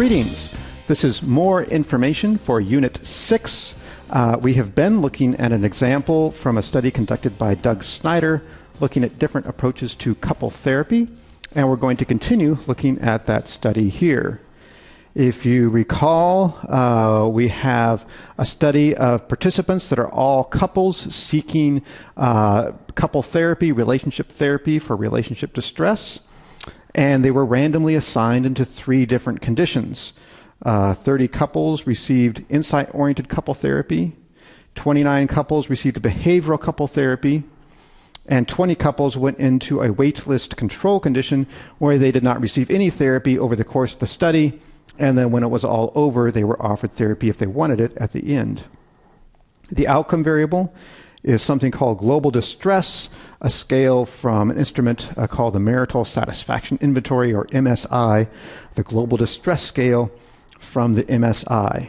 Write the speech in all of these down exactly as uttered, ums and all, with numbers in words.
Greetings. This is more information for Unit six. Uh, we have been looking at an example from a study conducted by Doug Snyder, looking at different approaches to couple therapy, and we're going to continue looking at that study here. If you recall, uh, we have a study of participants that are all couples seeking uh, couple therapy, relationship therapy for relationship distress, and they were randomly assigned into three different conditions. Uh, thirty couples received insight-oriented couple therapy, twenty-nine couples received behavioral couple therapy, and twenty couples went into a waitlist control condition where they did not receive any therapy over the course of the study, and then when it was all over, they were offered therapy if they wanted it at the end. The outcome variable is something called global distress, a scale from an instrument uh, called the Marital Satisfaction Inventory, or M S I, the global distress scale from the M S I.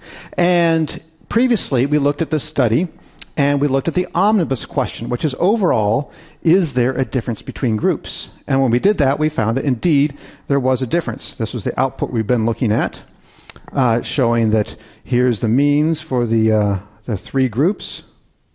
And previously, we looked at this study, and we looked at the omnibus question, which is overall, is there a difference between groups? And when we did that, we found that indeed there was a difference. This was the output we've been looking at, uh, showing that here's the means for the, uh, the three groups.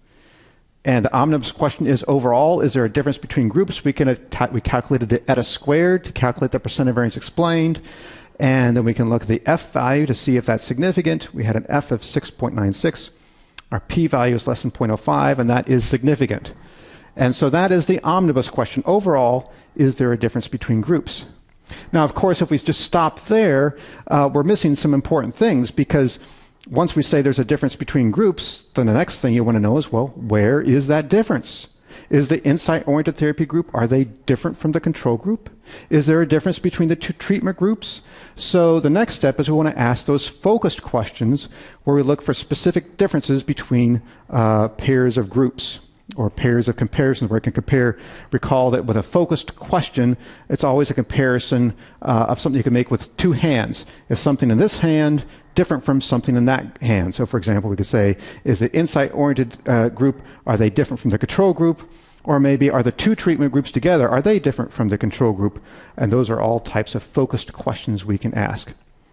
And the omnibus question is overall, is there a difference between groups? We, can attack, we calculated the eta squared to calculate the percent of variance explained. And then we can look at the F value to see if that's significant. We had an F of six point nine six. Our p-value is less than zero point zero five, and that is significant. And so that is the omnibus question. Overall, is there a difference between groups? Now, of course, if we just stop there, uh, we're missing some important things, because once we say there's a difference between groups, then the next thing you want to know is, well, where is that difference? Is the insight-oriented therapy group, are they different from the control group? Is there a difference between the two treatment groups? So the next step is we want to ask those focused questions where we look for specific differences between uh, pairs of groups or pairs of comparisons where it can compare. Recall that with a focused question, it's always a comparison uh, of something you can make with two hands. Is something in this hand different from something in that hand? So for example, we could say, is the insight-oriented uh, group, are they different from the control group? Or maybe are the two treatment groups together, are they different from the control group? And those are all types of focused questions we can ask.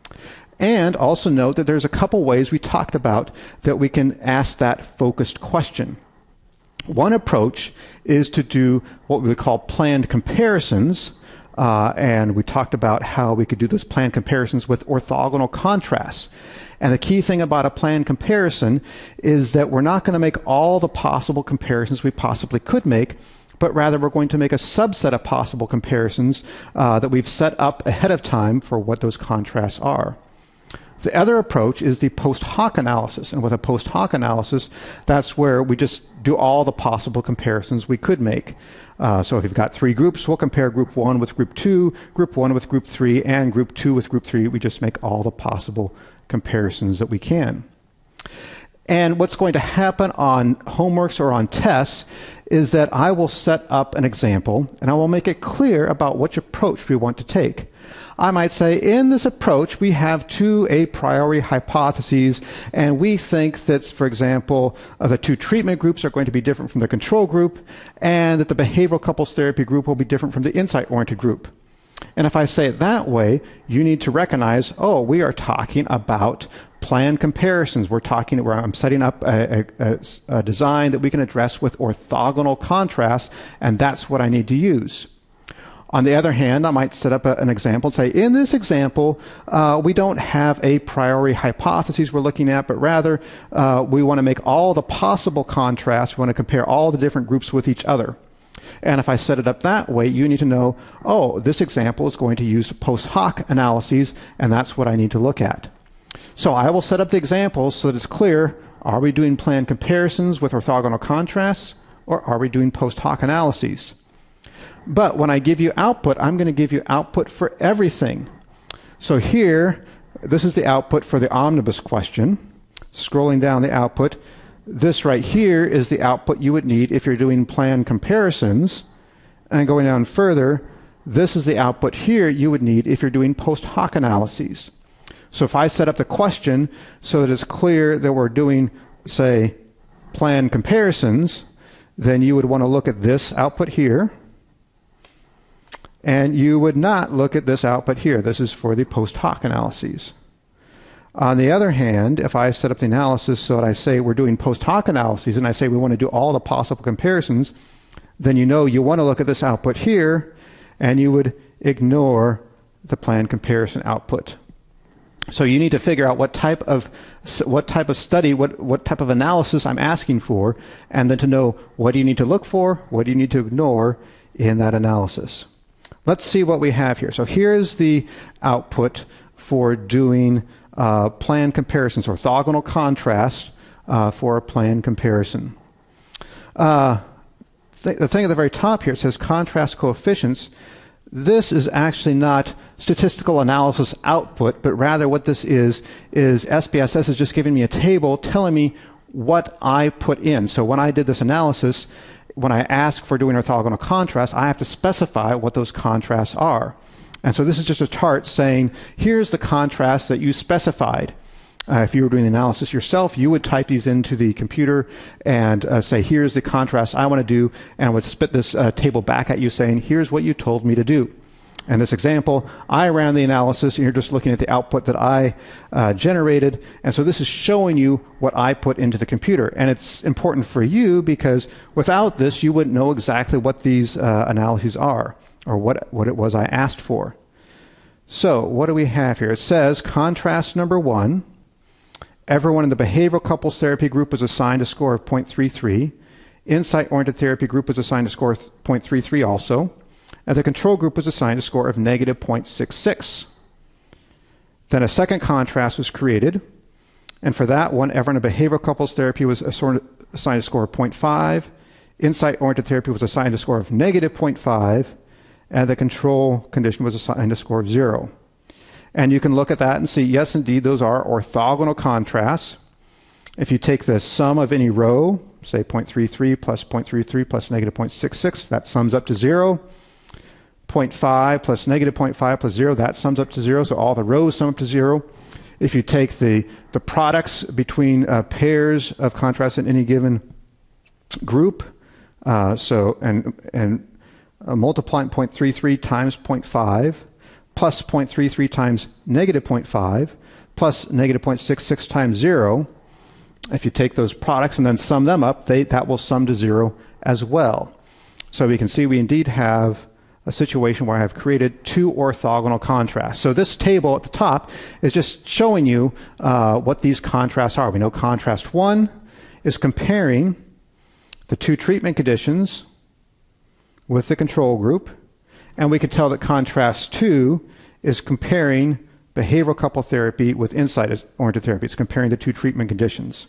And also note that there's a couple ways we talked about that we can ask that focused question. One approach is to do what we would call planned comparisons. Uh, and we talked about how we could do those planned comparisons with orthogonal contrasts. And the key thing about a planned comparison is that we're not going to make all the possible comparisons we possibly could make, but rather we're going to make a subset of possible comparisons uh, that we've set up ahead of time for what those contrasts are. The other approach is the post-hoc analysis. And with a post-hoc analysis, that's where we just do all the possible comparisons we could make. Uh, so if you've got three groups, we'll compare group one with group two, group one with group three, and group two with group three. We just make all the possible comparisons that we can. And what's going to happen on homeworks or on tests is that I will set up an example, and I will make it clear about which approach we want to take. I might say, in this approach, we have two a priori hypotheses, and we think that, for example, uh, the two treatment groups are going to be different from the control group, and that the behavioral couples therapy group will be different from the insight-oriented group. And if I say it that way, you need to recognize, oh, we are talking about planned comparisons. We're talking where I'm setting up a, a, a design that we can address with orthogonal contrast, and that's what I need to use. On the other hand, I might set up a, an example and say, in this example, uh, we don't have a priori hypotheses we're looking at, but rather uh, we want to make all the possible contrasts. We want to compare all the different groups with each other. And if I set it up that way, you need to know, oh, this example is going to use post-hoc analyses, and that's what I need to look at. So I will set up the examples so that it's clear, are we doing planned comparisons with orthogonal contrasts, or are we doing post-hoc analyses? But when I give you output, I'm going to give you output for everything. So here, this is the output for the omnibus question. Scrolling down the output, this right here is the output you would need if you're doing planned comparisons. And going down further, this is the output here you would need if you're doing post-hoc analyses. So if I set up the question so that it's clear that we're doing, say, planned comparisons, then you would want to look at this output here. And you would not look at this output here. This is for the post-hoc analyses. On the other hand, if I set up the analysis so that I say we're doing post-hoc analyses and I say we want to do all the possible comparisons, then you know you want to look at this output here and you would ignore the planned comparison output. So you need to figure out what type of what type of study, what, what type of analysis I'm asking for, and then to know what do you need to look for, what do you need to ignore in that analysis. Let's see what we have here. So here's the output for doing uh, planned comparisons, orthogonal contrast uh, for a planned comparison. Uh, th the thing at the very top here says contrast coefficients. This is actually not statistical analysis output, but rather what this is, is S P S S is just giving me a table telling me what I put in. So when I did this analysis, when I ask for doing orthogonal contrast, I have to specify what those contrasts are. And so this is just a chart saying, here's the contrast that you specified. Uh, if you were doing the analysis yourself, you would type these into the computer and uh, say, here's the contrast I want to do, and I would spit this uh, table back at you saying, here's what you told me to do. In this example, I ran the analysis, and you're just looking at the output that I uh, generated. And so this is showing you what I put into the computer. And it's important for you because without this, you wouldn't know exactly what these uh, analyses are or what, what it was I asked for. So what do we have here? It says contrast number one. Everyone in the behavioral couples therapy group was assigned a score of zero point three three. Insight-oriented therapy group was assigned a score of zero point three three also. And the control group was assigned a score of negative zero point six six. Then a second contrast was created. And for that one, everyone in behavioral couples therapy was assigned a score of zero point five. Insight-oriented therapy was assigned a score of negative zero point five. And the control condition was assigned a score of zero. And you can look at that and see, yes, indeed, those are orthogonal contrasts. If you take the sum of any row, say zero point three three plus zero point three three plus negative zero point six six, that sums up to zero. zero point five plus negative zero point five plus zero, that sums up to zero. So all the rows sum up to zero. If you take the, the products between uh, pairs of contrasts in any given group, uh, so and, and uh, multiplying zero point three three times zero point five, plus zero point three three times negative zero point five, plus negative zero point six six times zero, if you take those products and then sum them up, they, that will sum to zero as well. So we can see we indeed have a situation where I have created two orthogonal contrasts. So this table at the top is just showing you uh, what these contrasts are. We know contrast one is comparing the two treatment conditions with the control group. And we can tell that contrast two is comparing behavioral couple therapy with insight-oriented therapy. It's comparing the two treatment conditions.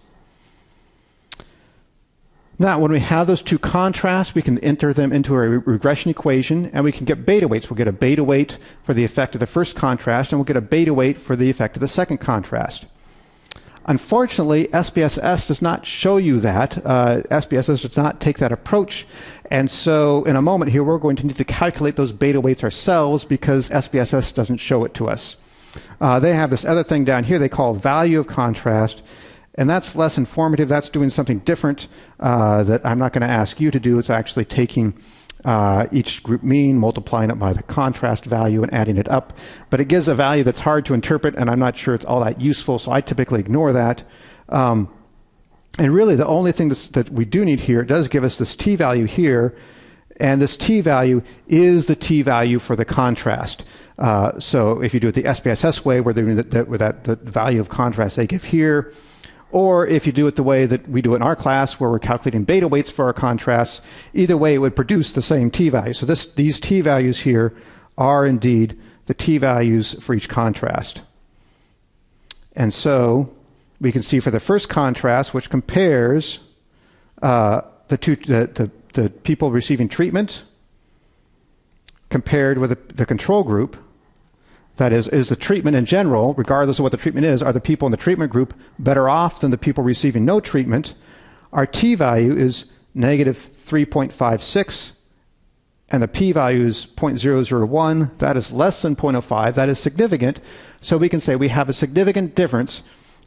Now, when we have those two contrasts, we can enter them into a re regression equation, and we can get beta weights. We'll get a beta weight for the effect of the first contrast, and we'll get a beta weight for the effect of the second contrast. Unfortunately, S P S S does not show you that. Uh, S P S S does not take that approach. And so in a moment here, we're going to need to calculate those beta weights ourselves because S P S S doesn't show it to us. Uh, they have this other thing down here they call value of contrast, and that's less informative. That's doing something different uh, that I'm not going to ask you to do. It's actually taking uh, each group mean, multiplying it by the contrast value, and adding it up. But it gives a value that's hard to interpret, and I'm not sure it's all that useful, so I typically ignore that. Um, and really, the only thing that's, that we do need here, it does give us this t-value here, and this t-value is the t-value for the contrast. Uh, so if you do it the S P S S way, where they're doing that, with that the value of contrast they give here, or if you do it the way that we do it in our class, where we're calculating beta weights for our contrasts, either way it would produce the same t-value. So this, these t-values here are indeed the t-values for each contrast. And so we can see for the first contrast, which compares uh, the, two, the, the, the people receiving treatment compared with the, the control group, that is, is the treatment in general, regardless of what the treatment is, are the people in the treatment group better off than the people receiving no treatment? Our t-value is negative three point five six, and the p-value is zero point zero zero one. That is less than zero point zero five. That is significant. So we can say we have a significant difference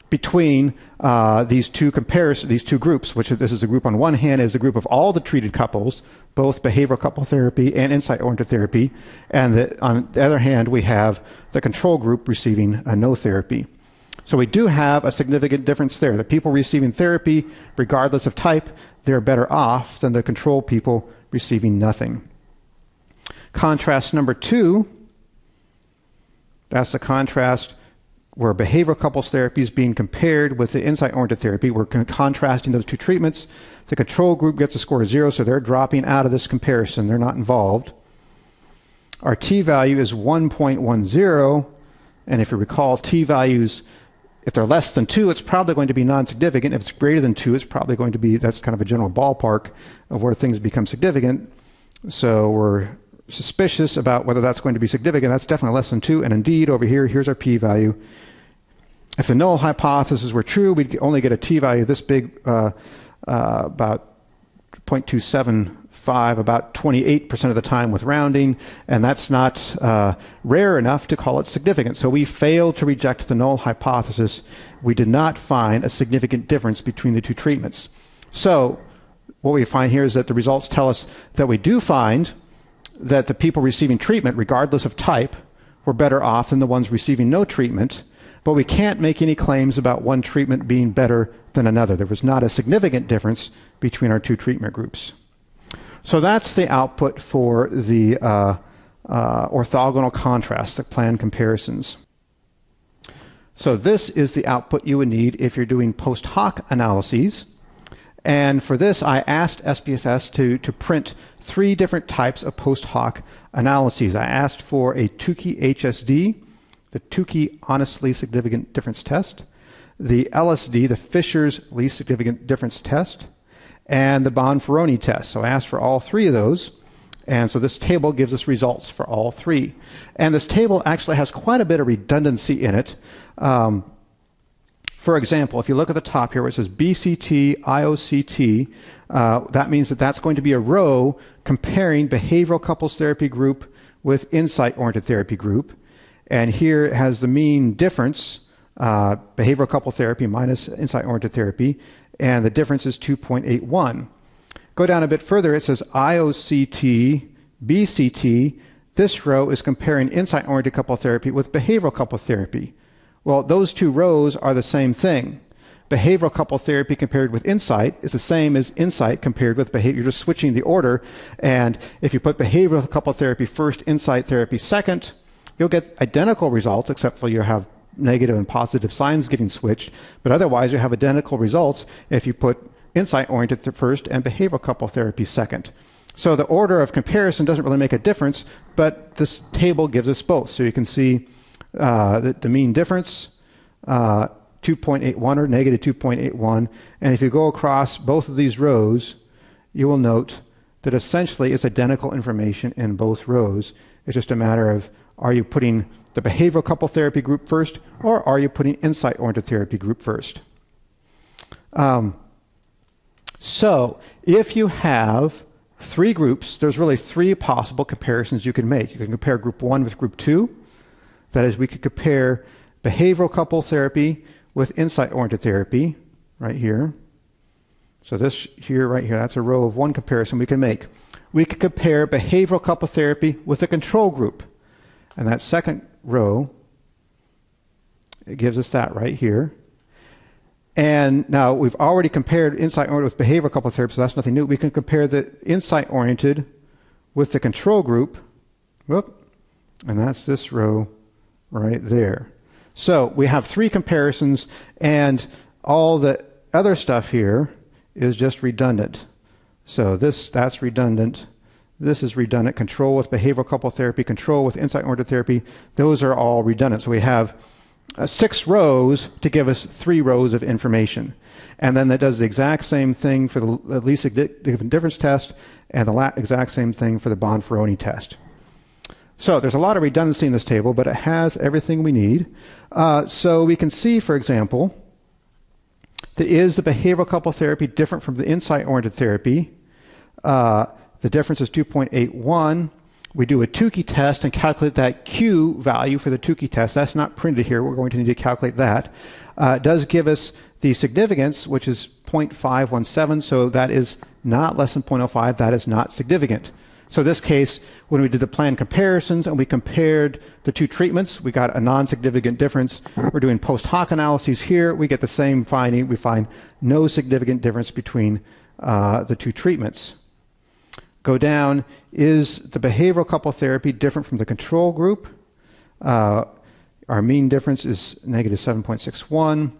between uh, these two comparisons, these two groups, which this is a group on one hand is the group of all the treated couples, both behavioral couple therapy and insight-oriented therapy, and the, on the other hand we have the control group receiving uh, no therapy. So we do have a significant difference there. The people receiving therapy, regardless of type, they're better off than the control people receiving nothing. Contrast number two, that's the contrast where behavioral couples therapy is being compared with the insight-oriented therapy. We're con contrasting those two treatments. The control group gets a score of zero, so they're dropping out of this comparison. They're not involved. Our t-value is one point one zero, and if you recall, t-values, if they're less than two, it's probably going to be non-significant. If it's greater than two, it's probably going to be, that's kind of a general ballpark of where things become significant. So we're suspicious about whether that's going to be significant. That's definitely less than two, and indeed, over here, here's our p-value. If the null hypothesis were true, we'd only get a t-value this big, uh, uh, about zero point two seven five, about twenty-eight percent of the time with rounding, and that's not uh, rare enough to call it significant. So we failed to reject the null hypothesis. We did not find a significant difference between the two treatments. So what we find here is that the results tell us that we do find that the people receiving treatment, regardless of type, were better off than the ones receiving no treatment. But we can't make any claims about one treatment being better than another. There was not a significant difference between our two treatment groups. So that's the output for the uh, uh, orthogonal contrast, the planned comparisons. So this is the output you would need if you're doing post hoc analyses. And for this, I asked S P S S to, to print three different types of post hoc analyses. I asked for a Tukey H S D, the Tukey honestly significant difference test, the L S D, the Fisher's least significant difference test, and the Bonferroni test. So I asked for all three of those, and so this table gives us results for all three. And this table actually has quite a bit of redundancy in it. Um, for example, if you look at the top here where it says B C T, I O C T, uh, that means that that's going to be a row comparing behavioral couples therapy group with insight-oriented therapy group. And here it has the mean difference, uh, behavioral couple therapy minus insight-oriented therapy, and the difference is two point eight one. Go down a bit further, it says I O C T, B C T. This row is comparing insight-oriented couple therapy with behavioral couple therapy. Well, those two rows are the same thing. Behavioral couple therapy compared with insight is the same as insight compared with behavior. You're just switching the order, and if you put behavioral couple therapy first, insight therapy second, you'll get identical results, except for you have negative and positive signs getting switched. But otherwise, you have identical results if you put insight-oriented first and behavioral couple therapy second. So the order of comparison doesn't really make a difference, but this table gives us both. So you can see uh, the, the mean difference, uh, two point eight one or negative two point eight one. And if you go across both of these rows, you will note that essentially it's identical information in both rows. It's just a matter of, are you putting the behavioral couple therapy group first, or are you putting insight-oriented therapy group first? Um, so if you have three groups, there's really three possible comparisons you can make. You can compare group one with group two. That is, we could compare behavioral couple therapy with insight-oriented therapy right here. So this here, right here, that's a row of one comparison we can make. We could compare behavioral couple therapy with a control group. And that second row, it gives us that right here. And now we've already compared insight-oriented with behavioral couple therapy, so that's nothing new. We can compare the insight-oriented with the control group. Whoop, and that's this row right there. So we have three comparisons, and all the other stuff here is just redundant. So this, that's redundant. This is redundant. Control with behavioral couple therapy, control with insight-oriented therapy, those are all redundant. So we have uh, six rows to give us three rows of information. And then that does the exact same thing for the least significant difference test and the la exact same thing for the Bonferroni test. So there's a lot of redundancy in this table, but it has everything we need. Uh, so we can see, for example, that is the behavioral couple therapy different from the insight-oriented therapy? Uh, The difference is two point eight one. we do a Tukey test and calculate that Q value for the Tukey test. That's not printed here. We're going to need to calculate that. Uh, it does give us the significance, which is zero point five one seven, so that is not less than zero point zero five. That is not significant. So in this case, when we did the planned comparisons and we compared the two treatments, we got a non-significant difference. We're doing post-hoc analyses here. We get the same finding. We find no significant difference between uh, the two treatments. Go down, is the behavioral couple therapy different from the control group? Uh, our mean difference is negative seven point six one.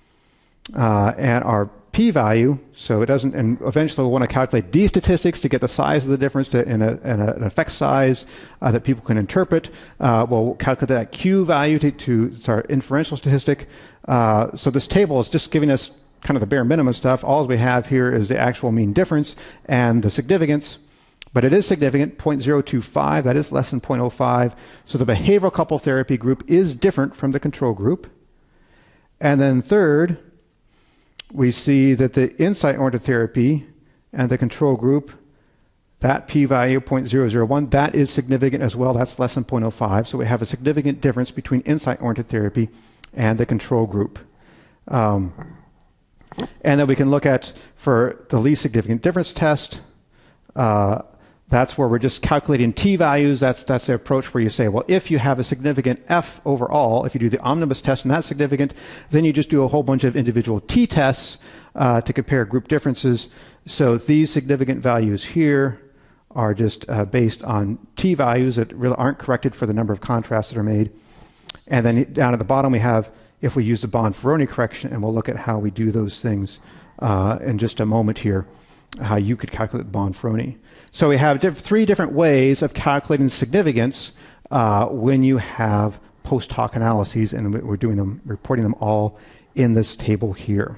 Uh, and our p-value, so it doesn't, and eventually we'll want to calculate d statistics to get the size of the difference to, in, a, in a, an effect size uh, that people can interpret. Uh, we'll calculate that q value to, to it's our inferential statistic. Uh, so this table is just giving us kind of the bare minimum stuff. All we have here is the actual mean difference and the significance. But it is significant, zero point zero two five, that is less than zero point zero five. So the behavioral couple therapy group is different from the control group. And then third, we see that the insight-oriented therapy and the control group, that p-value zero point zero zero one, that is significant as well. That's less than zero point zero five. So we have a significant difference between insight-oriented therapy and the control group. Um, and then we can look at, for the least significant difference test, uh, that's where we're just calculating t-values. That's, that's the approach where you say, well, if you have a significant f overall, if you do the omnibus test and that's significant, then you just do a whole bunch of individual t-tests uh, to compare group differences. So these significant values here are just uh, based on t-values that really aren't corrected for the number of contrasts that are made. And then down at the bottom we have, if we use the Bonferroni correction, and we'll look at how we do those things uh, in just a moment here, how you could calculate Bonferroni. So we have diff three different ways of calculating significance uh, when you have post-hoc analyses, and we're doing them, reporting them all in this table here.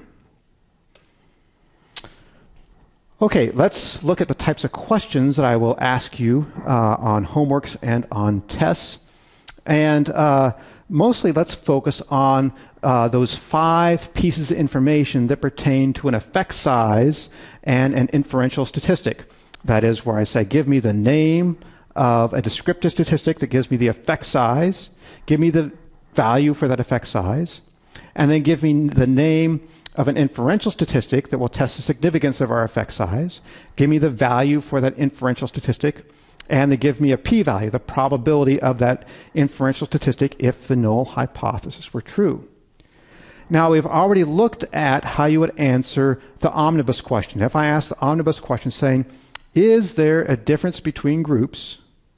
Okay, let's look at the types of questions that I will ask you uh, on homeworks and on tests. And uh, mostly let's focus on uh, those five pieces of information that pertain to an effect size and an inferential statistic. That is where I say, give me the name of a descriptive statistic that gives me the effect size, give me the value for that effect size, and then give me the name of an inferential statistic that will test the significance of our effect size, give me the value for that inferential statistic, and they give me a p-value, the probability of that inferential statistic if the null hypothesis were true. Now, we've already looked at how you would answer the omnibus question. If I ask the omnibus question saying, is there a difference between groups?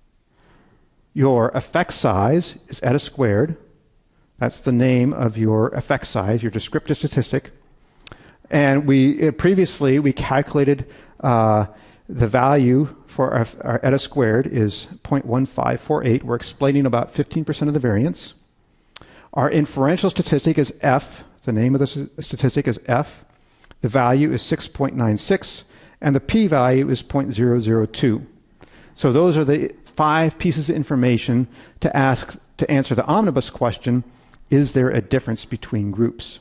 Your effect size is eta squared. That's the name of your effect size, your descriptive statistic. And we previously, we calculated uh, the value for our, our eta squared is zero point one five four eight. We're explaining about fifteen percent of the variance. Our inferential statistic is f. The name of the statistic is f. The value is six point nine six, and the p-value is zero point zero zero two. So those are the five pieces of information to ask to answer the omnibus question, is there a difference between groups?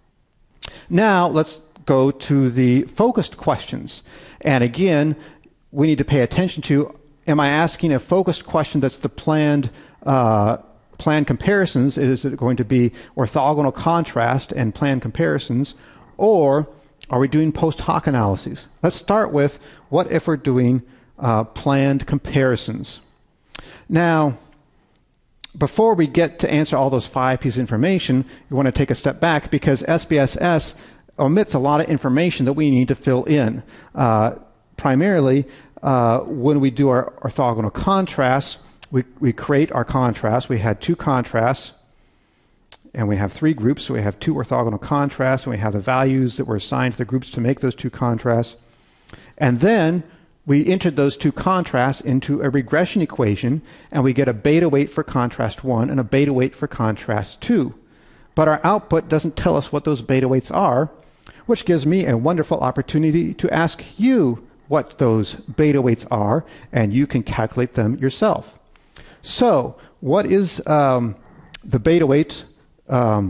Now let's go to the focused questions. And again, we need to pay attention to, am I asking a focused question that's the planned uh, planned comparisons? Is it going to be orthogonal contrast and planned comparisons? Or are we doing post-hoc analyses? Let's start with, what if we're doing uh, planned comparisons? Now, before we get to answer all those five pieces of information, you want to take a step back, because S B S S omits a lot of information that we need to fill in. Uh, primarily, uh, when we do our orthogonal contrasts, we, we create our contrasts. We had two contrasts, and we have three groups, so we have two orthogonal contrasts, and we have the values that were assigned to the groups to make those two contrasts. And then we entered those two contrasts into a regression equation, and we get a beta weight for contrast one and a beta weight for contrast two. But our output doesn't tell us what those beta weights are, which gives me a wonderful opportunity to ask you what those beta weights are, and you can calculate them yourself. So what is um, the beta weight um,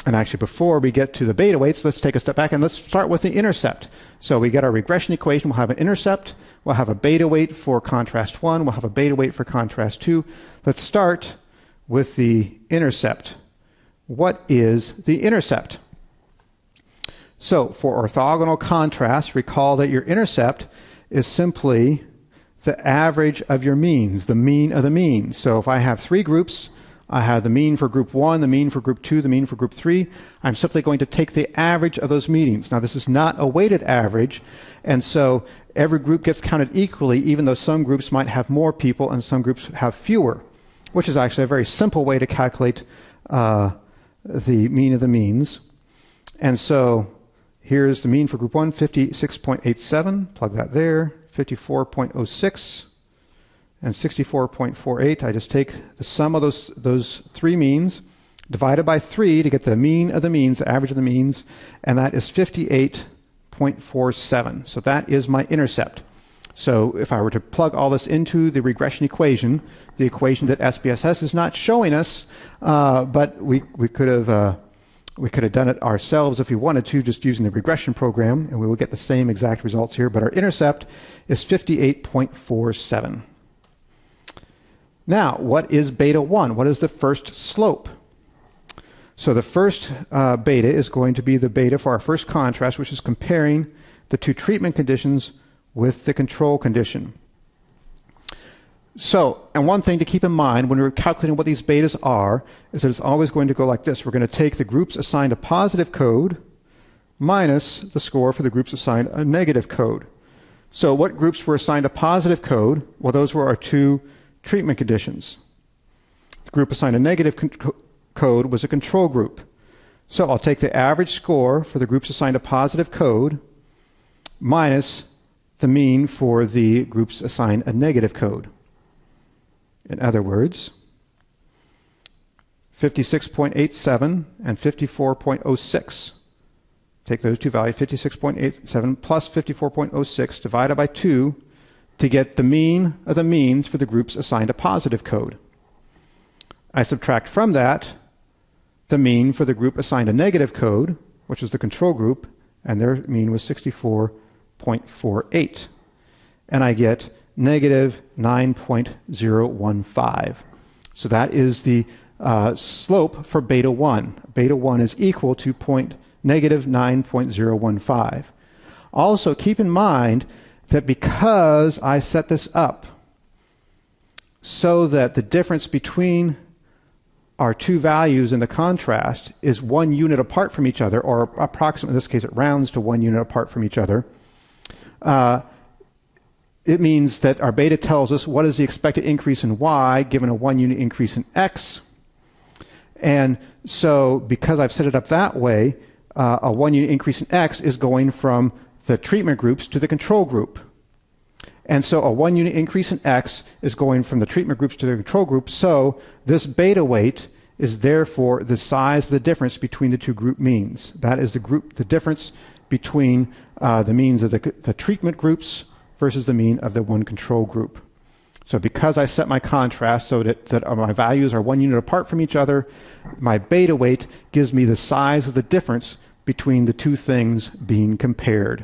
And actually, before we get to the beta weights, let's take a step back and let's start with the intercept. So we get our regression equation. We'll have an intercept. We'll have a beta weight for contrast one. We'll have a beta weight for contrast two. Let's start with the intercept. What is the intercept? So for orthogonal contrast, recall that your intercept is simply the average of your means, the mean of the means. So if I have three groups, I have the mean for group one, the mean for group two, the mean for group three. I'm simply going to take the average of those meetings. Now, this is not a weighted average, and so every group gets counted equally, even though some groups might have more people and some groups have fewer, which is actually a very simple way to calculate uh, the mean of the means. And so here's the mean for group one, fifty-six point eight seven. Plug that there, fifty-four point oh six. And sixty-four point four eight. I just take the sum of those, those three means, divided by three to get the mean of the means, the average of the means, and that is fifty-eight point four seven. So that is my intercept. So if I were to plug all this into the regression equation, the equation that S B S S is not showing us, uh, but we, we could have uh, we could have done it ourselves if we wanted to, just using the regression program, and we will get the same exact results here. But our intercept is fifty-eight point four seven. Now, what is beta one? What is the first slope? So the first uh, beta is going to be the beta for our first contrast, which is comparing the two treatment conditions with the control condition. So, and one thing to keep in mind when we're calculating what these betas are is that it's always going to go like this. We're going to take the groups assigned a positive code minus the score for the groups assigned a negative code. So what groups were assigned a positive code? Well, those were our two treatment conditions. The group assigned a negative co code was a control group. So I'll take the average score for the groups assigned a positive code minus the mean for the groups assigned a negative code. In other words, fifty-six point eight seven and fifty-four point oh six. Take those two values, fifty-six point eight seven plus fifty-four point oh six divided by two, to get the mean of the means for the groups assigned a positive code. I subtract from that the mean for the group assigned a negative code, which is the control group, and their mean was sixty-four point four eight. And I get negative nine point zero one five. So that is the uh, slope for beta one. Beta one is equal to point, negative nine point zero one five. Also, keep in mind that because I set this up so that the difference between our two values in the contrast is one unit apart from each other, or approximately, in this case, it rounds to one unit apart from each other, uh, it means that our beta tells us what is the expected increase in y given a one unit increase in x. And so because I've set it up that way, uh, a one unit increase in x is going from the treatment groups to the control group. And so a one unit increase in x is going from the treatment groups to the control group. So this beta weight is therefore the size of the difference between the two group means. That is the group, the difference between uh, the means of the, the treatment groups versus the mean of the one control group. So because I set my contrast so that, that my values are one unit apart from each other, my beta weight gives me the size of the difference between the two things being compared.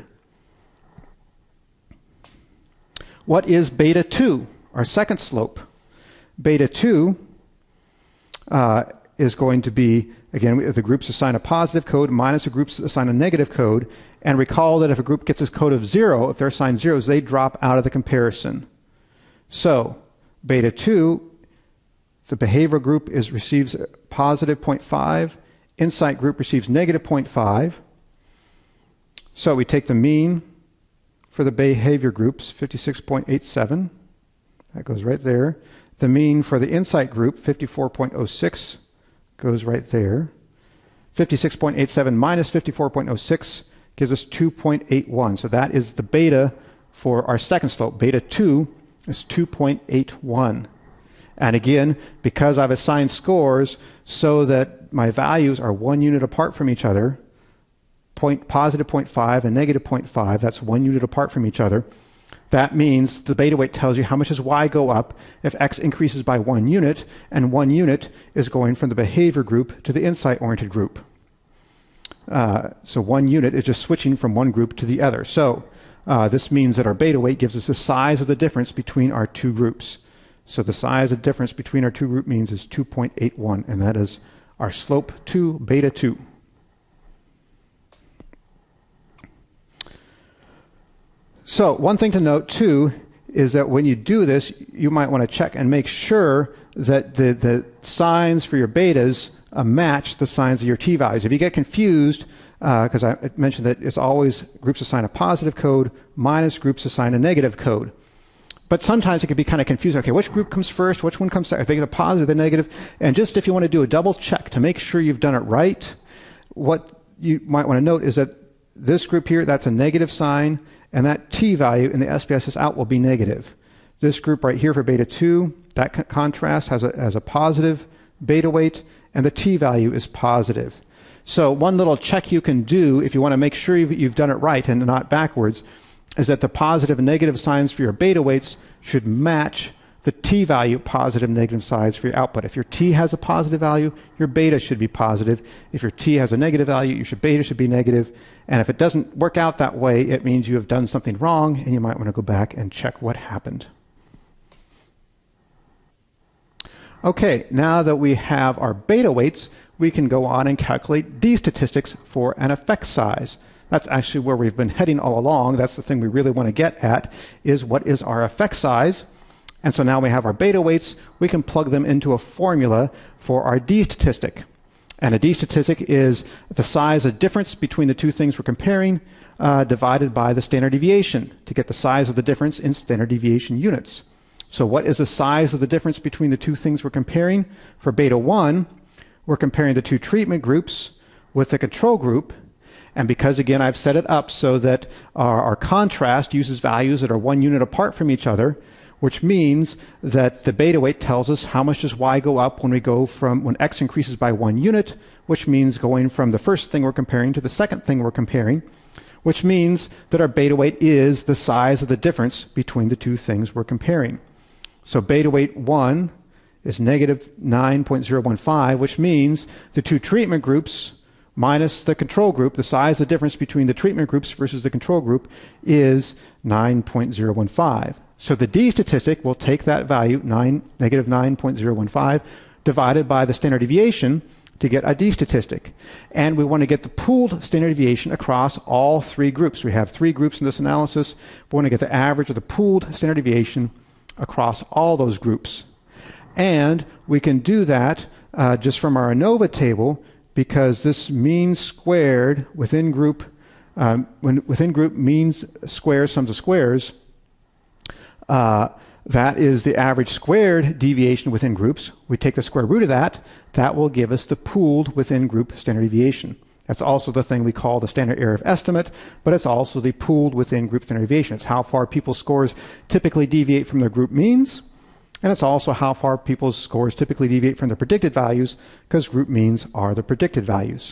What is beta two, our second slope? Beta two uh, is going to be, again, the groups assign a positive code minus the groups assign a negative code. And recall that if a group gets a code of zero, if they're assigned zeros, they drop out of the comparison. So beta two, the behavior group is receives positive zero point five, insight group receives negative zero point five. So we take the mean for the behavior groups, fifty-six point eight seven. That goes right there. The mean for the insight group, fifty-four point oh six, goes right there. fifty-six point eight seven minus fifty-four point oh six gives us two point eight one. So that is the beta for our second slope. Beta two is two point eight one. And again, because I've assigned scores so that my values are one unit apart from each other, point, positive zero point five and negative zero point five, that's one unit apart from each other. That means the beta weight tells you how much does y go up if x increases by one unit, and one unit is going from the behavior group to the insight-oriented group. Uh, so one unit is just switching from one group to the other. So uh, this means that our beta weight gives us the size of the difference between our two groups. So the size of the difference between our two group means is two point eight one, and that is our slope to beta two. So one thing to note too is that when you do this, you might want to check and make sure that the, the signs for your betas uh, match the signs of your t-values. If you get confused, because uh, I mentioned that it's always groups assign a positive code minus groups assign a negative code. But sometimes it can be kind of confusing. Okay, which group comes first? Which one comes second? Are they the positive, the negative? And just if you want to do a double check to make sure you've done it right, what you might want to note is that this group here, that's a negative sign, and that t-value in the S P S S out will be negative. This group right here for beta two, that co contrast has a, has a positive beta weight, and the t-value is positive. So one little check you can do if you want to make sure you've, you've done it right and not backwards is that the positive and negative signs for your beta weights should match the t-value positive and negative signs for your output. If your t has a positive value, your beta should be positive. If your t has a negative value, your beta should be negative. And if it doesn't work out that way, it means you have done something wrong, and you might want to go back and check what happened. Okay, now that we have our beta weights, we can go on and calculate d statistics for an effect size. That's actually where we've been heading all along. That's the thing we really want to get at, is what is our effect size. And so now we have our beta weights. We can plug them into a formula for our d statistic. And a d statistic is the size of difference between the two things we're comparing uh, divided by the standard deviation to get the size of the difference in standard deviation units. So what is the size of the difference between the two things we're comparing? For beta one, we're comparing the two treatment groups with the control group. And because, again, I've set it up so that our, our contrast uses values that are one unit apart from each other, which means that the beta weight tells us how much does y go up when we go from, when x increases by one unit, which means going from the first thing we're comparing to the second thing we're comparing, which means that our beta weight is the size of the difference between the two things we're comparing. So beta weight one is negative nine point zero one five, which means the two treatment groups minus the control group, the size of the difference between the treatment groups versus the control group is nine point zero one five. So the d statistic will take that value, nine, negative nine point zero one five, divided by the standard deviation to get a d statistic. And we want to get the pooled standard deviation across all three groups. We have three groups in this analysis. We want to get the average of the pooled standard deviation across all those groups. And we can do that uh, just from our ANOVA table, because this mean squared within group, um, when within group means squares, sums of squares, uh, that is the average squared deviation within groups. We take the square root of that. That will give us the pooled within group standard deviation. That's also the thing we call the standard error of estimate, but it's also the pooled within group standard deviation. It's how far people's scores typically deviate from their group means. And it's also how far people's scores typically deviate from the predicted values, because group means are the predicted values.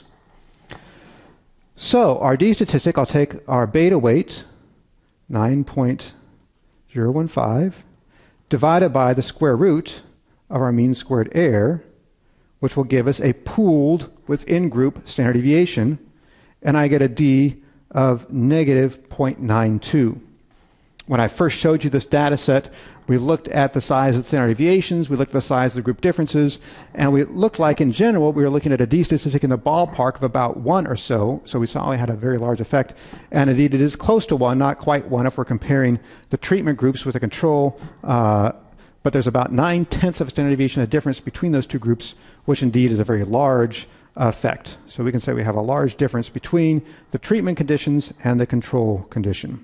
So our d statistic, I'll take our beta weight, nine point zero one five, divided by the square root of our mean squared error, which will give us a pooled within group standard deviation, and I get a d of negative zero point nine two. When I first showed you this data set, we looked at the size of the standard deviations, we looked at the size of the group differences, and we looked like in general we were looking at a d statistic in the ballpark of about one or so, so we saw we had a very large effect. And indeed it is close to one, not quite one if we're comparing the treatment groups with the control, uh, but there's about nine tenths of a standard deviation of difference between those two groups, which indeed is a very large effect. So we can say we have a large difference between the treatment conditions and the control condition.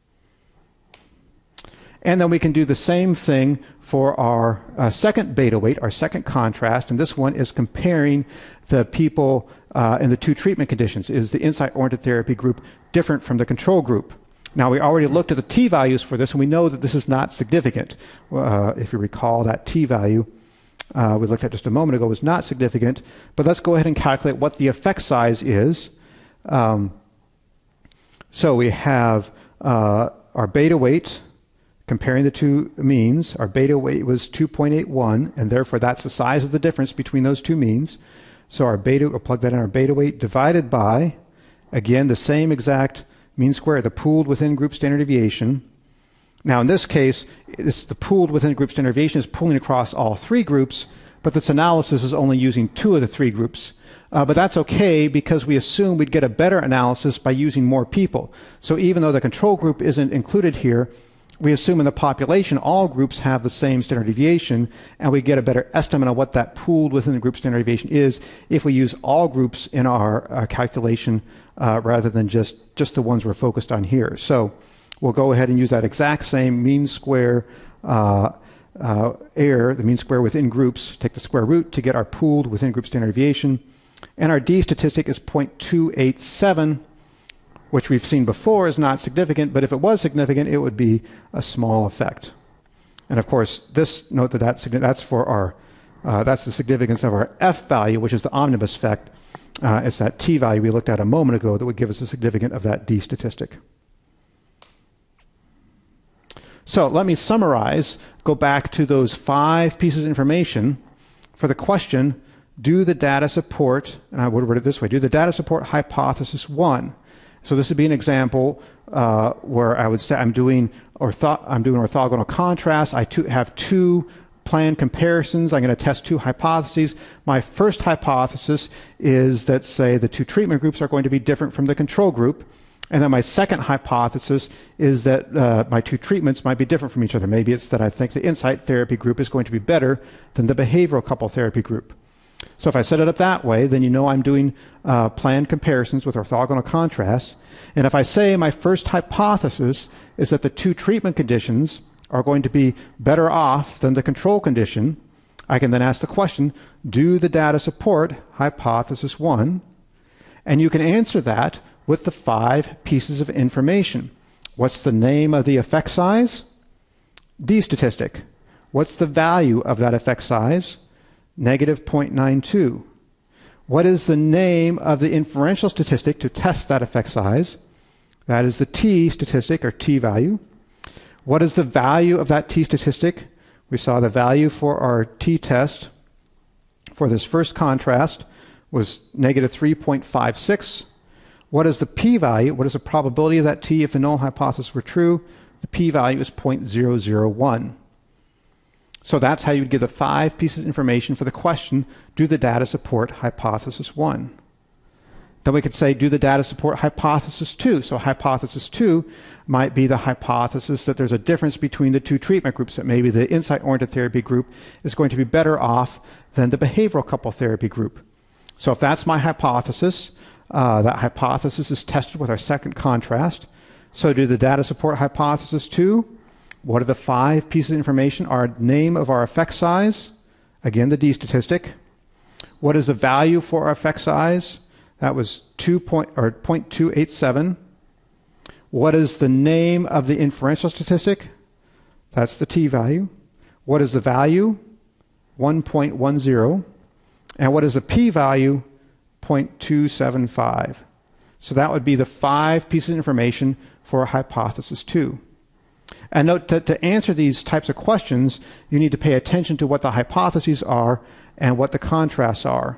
And then we can do the same thing for our uh, second beta weight, our second contrast, and this one is comparing the people uh, in the two treatment conditions. Is the insight-oriented therapy group different from the control group? Now, we already looked at the t-values for this, and we know that this is not significant. Uh, if you recall, that t-value uh, we looked at just a moment ago was not significant, but let's go ahead and calculate what the effect size is. Um, so we have uh, our beta weight, comparing the two means. Our beta weight was two point eight one, and therefore that's the size of the difference between those two means. So our beta, we'll plug that in, our beta weight divided by Again, the same exact mean square, the pooled within group standard deviation. Now in this case, it's the pooled within group standard deviation is pooling across all three groups, but this analysis is only using two of the three groups. Uh, but that's okay because we assume we'd get a better analysis by using more people. So even though the control group isn't included here, we assume in the population all groups have the same standard deviation, and we get a better estimate of what that pooled within the group standard deviation is if we use all groups in our uh, calculation uh, rather than just, just the ones we're focused on here. So we'll go ahead and use that exact same mean square uh, uh, error, the mean square within groups, take the square root to get our pooled within group standard deviation. And our D statistic is zero point two eight seven, which we've seen before is not significant, but if it was significant, it would be a small effect. And of course, this, note that that's, that's for our, uh, that's the significance of our F value, which is the omnibus effect. Uh, it's that T value we looked at a moment ago that would give us the significance of that D statistic. So let me summarize, go back to those five pieces of information for the question, do the data support, and I would word it this way, do the data support hypothesis one? So this would be an example uh, where I would say I'm doing, ortho I'm doing orthogonal contrast. I two have two planned comparisons. I'm going to test two hypotheses. My first hypothesis is that, say, the two treatment groups are going to be different from the control group. And then my second hypothesis is that uh, my two treatments might be different from each other. Maybe it's that I think the insight therapy group is going to be better than the behavioral couple therapy group. So if I set it up that way, then you know I'm doing uh, planned comparisons with orthogonal contrasts. And if I say my first hypothesis is that the two treatment conditions are going to be better off than the control condition, I can then ask the question, do the data support hypothesis one? And you can answer that with the five pieces of information. What's the name of the effect size? D statistic. What's the value of that effect size? Negative zero point nine two. What is the name of the inferential statistic to test that effect size? That is the T statistic, or T value. What is the value of that T statistic? We saw the value for our T test for this first contrast was negative three point five six. What is the p-value? What is the probability of that t if the null hypothesis were true? The p-value is zero point zero zero one. So that's how you would give the five pieces of information for the question, do the data support hypothesis one? Then we could say, do the data support hypothesis two? So hypothesis two might be the hypothesis that there's a difference between the two treatment groups, that maybe the insight-oriented therapy group is going to be better off than the behavioral couple therapy group. So if that's my hypothesis, uh, that hypothesis is tested with our second contrast. So do the data support hypothesis two? What are the five pieces of information? Our name of our effect size, again the D statistic. What is the value for our effect size? That was two point, or zero point two eight seven. What is the name of the inferential statistic? That's the T value. What is the value? one point one zero. And what is the p-value? zero point two seven five. So that would be the five pieces of information for hypothesis two. And note, to, to answer these types of questions, you need to pay attention to what the hypotheses are and what the contrasts are.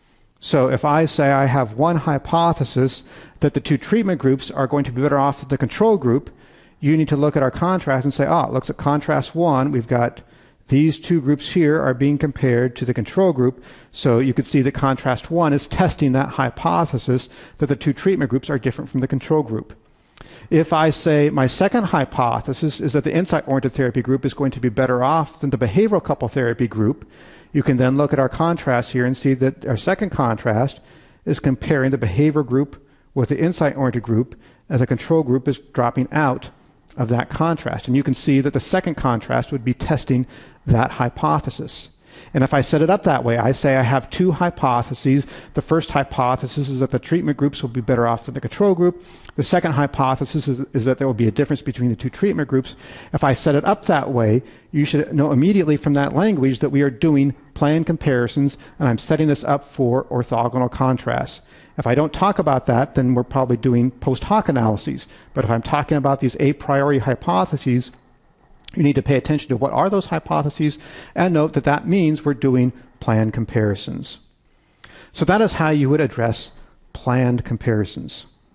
So if I say I have one hypothesis that the two treatment groups are going to be better off than the control group, you need to look at our contrast and say, ah, it looks at contrast one, we've got these two groups here are being compared to the control group. So you could see that contrast one is testing that hypothesis that the two treatment groups are different from the control group. If I say my second hypothesis is that the insight-oriented therapy group is going to be better off than the behavioral couple therapy group, you can then look at our contrast here and see that our second contrast is comparing the behavior group with the insight-oriented group, as a control group is dropping out of that contrast. And you can see that the second contrast would be testing that hypothesis. And if I set it up that way, I say I have two hypotheses. The first hypothesis is that the treatment groups will be better off than the control group. The second hypothesis is, is that there will be a difference between the two treatment groups. If I set it up that way, you should know immediately from that language that we are doing planned comparisons, and I'm setting this up for orthogonal contrast. If I don't talk about that, then we're probably doing post-hoc analyses. But if I'm talking about these a priori hypotheses, you need to pay attention to what are those hypotheses, and note that that means we're doing planned comparisons. So that is how you would address planned comparisons.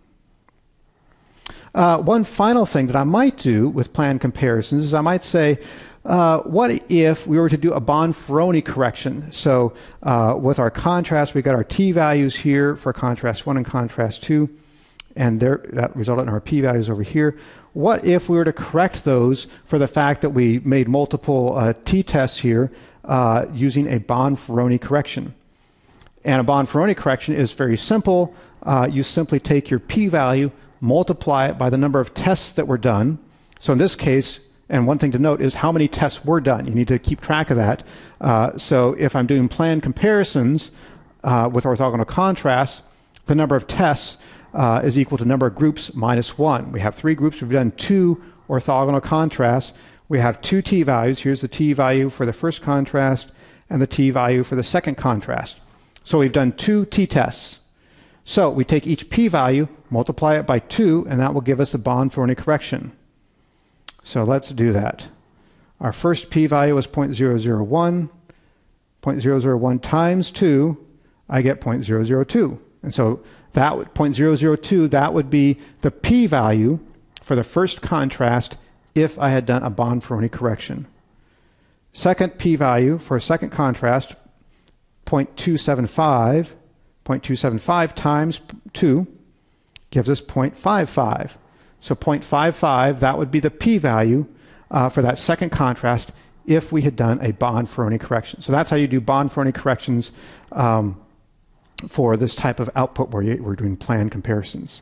Uh, one final thing that I might do with planned comparisons is I might say, uh, what if we were to do a Bonferroni correction? So uh, with our contrast, we got our t-values here for contrast one and contrast two, and there, that resulted in our p-values over here. What if we were to correct those for the fact that we made multiple uh, t-tests here uh, using a Bonferroni correction? And a Bonferroni correction is very simple. Uh, you simply take your p-value, multiply it by the number of tests that were done. So in this case, and one thing to note is how many tests were done. You need to keep track of that. Uh, so if I'm doing planned comparisons uh, with orthogonal contrasts, the number of tests uh, is equal to number of groups minus one. We have three groups. We've done two orthogonal contrasts. We have two t-values. Here's the t-value for the first contrast and the t-value for the second contrast. So we've done two t-tests. So we take each p-value, multiply it by two, and that will give us the Bonferroni correction. So let's do that. Our first p-value was zero point zero zero one. zero point zero zero one times two, I get zero point zero zero two. And so that would, zero point zero zero two, that would be the p-value for the first contrast if I had done a Bonferroni correction. Second p-value for a second contrast, zero point two seven five. zero point two seven five times two gives us zero point five five. So zero point five five, that would be the p-value uh, for that second contrast if we had done a Bonferroni correction. So that's how you do Bonferroni corrections um, for this type of output where you, we're doing planned comparisons.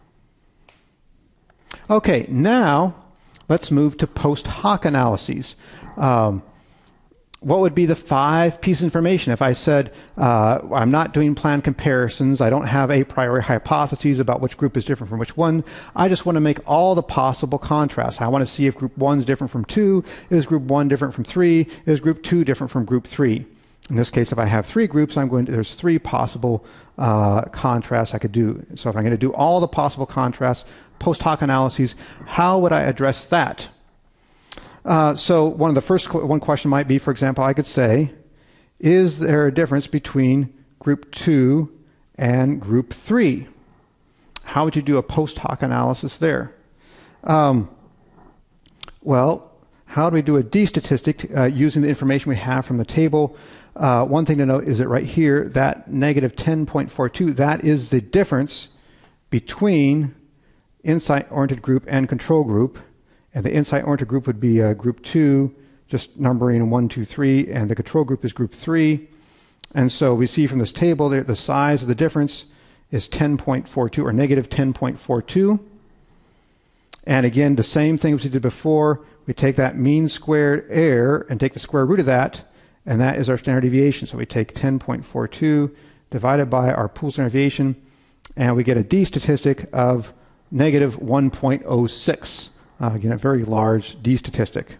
Okay, now let's move to post-hoc analyses. Um, What would be the five pieces of information if I said, uh, I'm not doing planned comparisons, I don't have a priori hypotheses about which group is different from which one, I just want to make all the possible contrasts. I want to see if group one is different from two, is group one different from three, is group two different from group three. In this case, if I have three groups, I'm going to, there's three possible uh, contrasts I could do. So if I'm going to do all the possible contrasts, post-hoc analyses, how would I address that? Uh, so one of the first qu one question might be, for example, I could say, is there a difference between group two and group three? How would you do a post-hoc analysis there? Um, well, how do we do a d-statistic uh, using the information we have from the table? Uh, one thing to note is that right here, that negative ten point four two, that is the difference between insight-oriented group and control group. And the insight-oriented group would be uh, group two, just numbering one, two, three, and the control group is group three. And so we see from this table that the size of the difference is ten point four two, or negative ten point four two. And again, the same thing as we did before, we take that mean squared error and take the square root of that, and that is our standard deviation. So we take ten point four two divided by our pool standard deviation, and we get a d-statistic of negative one point zero six. Uh, again, a very large d-statistic.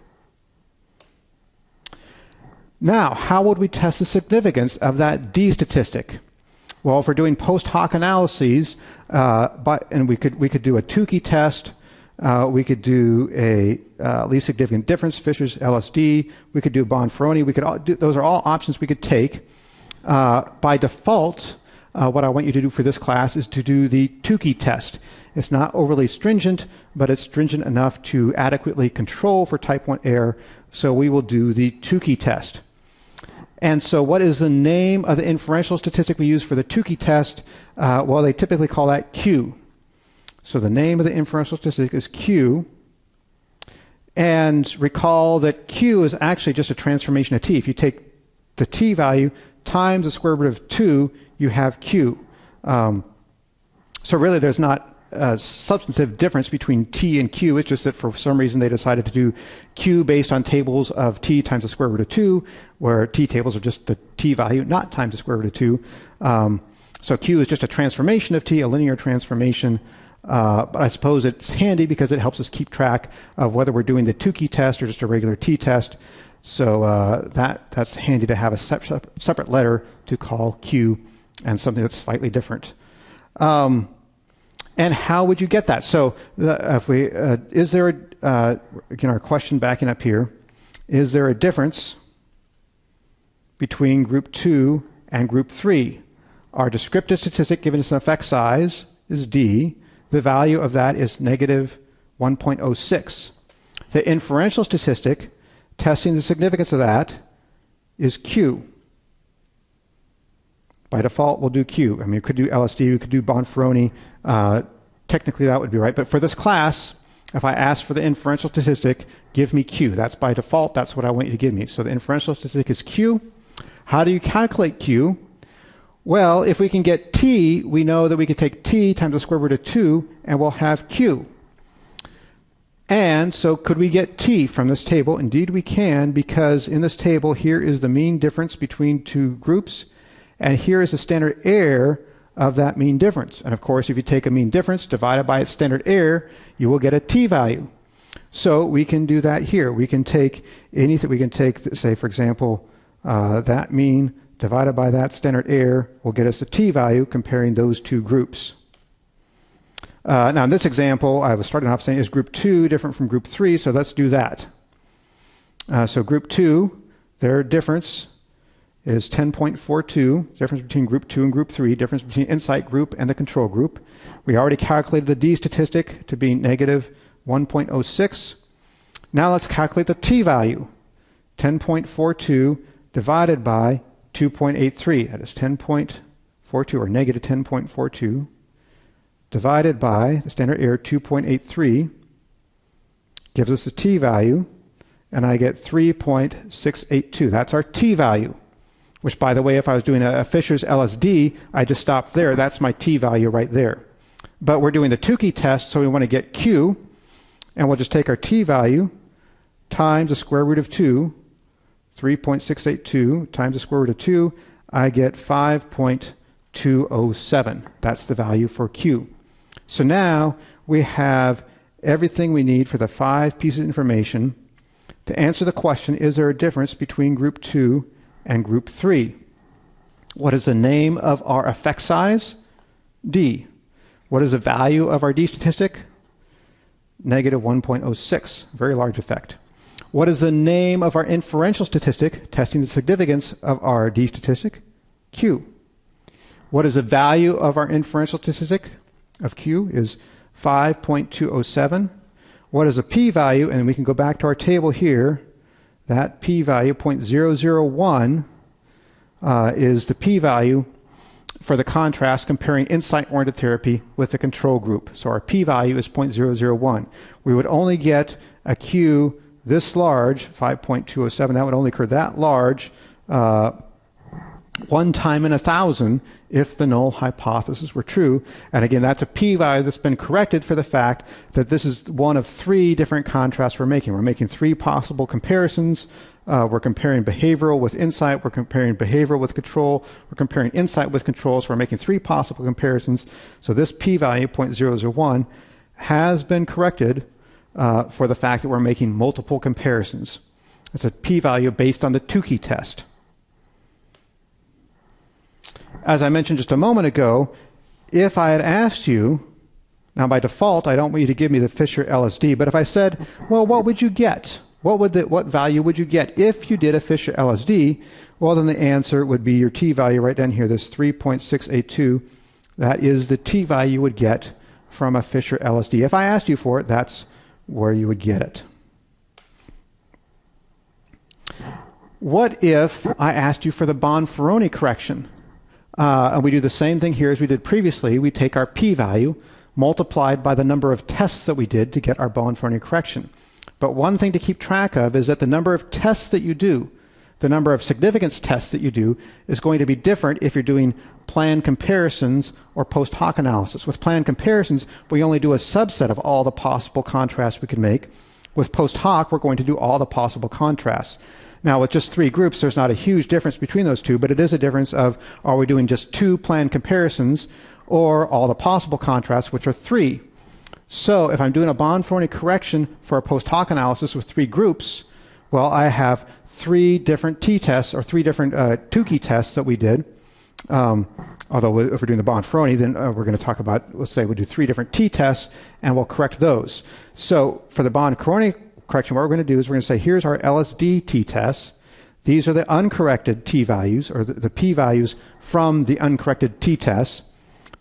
Now, how would we test the significance of that d-statistic? Well, if we're doing post-hoc analyses, uh, by, and we could we could do a Tukey test, uh, we could do a uh, least significant difference, Fisher's L S D, we could do Bonferroni. We could all do, those are all options we could take. Uh, by default, uh, what I want you to do for this class is to do the Tukey test. It's not overly stringent, but it's stringent enough to adequately control for type one error, so we will do the Tukey test. And so what is the name of the inferential statistic we use for the Tukey test? Uh, well, they typically call that Q. So the name of the inferential statistic is Q. And recall that Q is actually just a transformation of T. If you take the T value times the square root of two, you have Q. Um, so really there's not a substantive difference between T and Q. It's just that for some reason they decided to do Q based on tables of T times the square root of two, where T tables are just the T value, not times the square root of two. Um, so Q is just a transformation of T, a linear transformation. Uh, but I suppose it's handy because it helps us keep track of whether we're doing the Tukey test or just a regular T test. So uh, that, that's handy to have a separate, separate letter to call Q and something that's slightly different. Um, And how would you get that? So uh, if we, uh, is there, a, uh, again, our question backing up here, is there a difference between group two and group three? Our descriptive statistic given us an effect size is D. the value of that is negative one point zero six. The inferential statistic, testing the significance of that, is Q. By default, we'll do Q. I mean, we could do L S D, we could do Bonferroni. Uh, technically, that would be right. But for this class, if I ask for the inferential statistic, give me Q. That's by default. That's what I want you to give me. So the inferential statistic is Q. How do you calculate Q? Well, if we can get T, we know that we can take T times the square root of two, and we'll have Q. And so could we get T from this table? Indeed we can, because in this table here is the mean difference between two groups, and here is the standard error of that mean difference. And of course, if you take a mean difference divided by its standard error, you will get a T value. So we can do that here. We can take anything, we can take, say for example, uh, that mean divided by that standard error will get us a T value comparing those two groups. Uh, now in this example, I was starting off saying is group two different from group three, so let's do that. Uh, so group two, their difference is ten point four two, difference between group two and group three, difference between insight group and the control group. We already calculated the D statistic to be negative one point zero six. Now let's calculate the T value. ten point four two divided by two point eight three. That is ten point four two, or negative ten point four two, divided by the standard error two point eight three, gives us the T value, and I get three point six eight two. That's our T value, which, by the way, if I was doing a, a Fisher's L S D, I just stopped there. That's my T value right there. But we're doing the Tukey test, so we want to get Q, and we'll just take our T value times the square root of two, three point six eight two times the square root of two, I get five point two zero seven. That's the value for Q. So now we have everything we need for the five pieces of information to answer the question, is there a difference between group two and group three? What is the name of our effect size? D. What is the value of our D statistic? Negative one point zero six, very large effect. What is the name of our inferential statistic, testing the significance of our D statistic? Q. What is the value of our inferential statistic of Q is five point two zero seven. What is a p-value? And we can go back to our table here. That p-value, zero point zero zero one, uh, is the p-value for the contrast comparing insight-oriented therapy with the control group. So our p-value is zero point zero zero one. We would only get a Q this large, five point two zero seven, that would only occur that large uh, one time in a thousand if the null hypothesis were true. And again, that's a p-value that's been corrected for the fact that this is one of three different contrasts we're making. We're making three possible comparisons. Uh, we're comparing behavioral with insight. We're comparing behavioral with control. We're comparing insight with control. So we're making three possible comparisons. So this p-value, zero point zero zero one, has been corrected uh, for the fact that we're making multiple comparisons. It's a p-value based on the Tukey test. As I mentioned just a moment ago, if I had asked you, now by default I don't want you to give me the Fisher L S D, but if I said, well, what would you get? What would the, what value would you get if you did a Fisher L S D? Well, then the answer would be your t-value right down here, this three point six eight two. That is the t-value you would get from a Fisher L S D. If I asked you for it, that's where you would get it. What if I asked you for the Bonferroni correction? Uh, and we do the same thing here as we did previously. We take our p-value multiplied by the number of tests that we did to get our Bonferroni correction. But one thing to keep track of is that the number of tests that you do, the number of significance tests that you do, is going to be different if you're doing planned comparisons or post-hoc analysis. With planned comparisons, we only do a subset of all the possible contrasts we can make. With post-hoc, we're going to do all the possible contrasts. Now, with just three groups, there's not a huge difference between those two, but it is a difference of, are we doing just two planned comparisons or all the possible contrasts, which are three? So if I'm doing a Bonferroni correction for a post-hoc analysis with three groups, well, I have three different t-tests or three different uh, Tukey tests that we did. Um, although if we're doing the Bonferroni, then uh, we're going to talk about, let's say we do three different t-tests and we'll correct those. So for the Bonferroni correction, what we're going to do is we're going to say, here's our L S D t-tests. These are the uncorrected t-values, or the, the p-values from the uncorrected t-tests.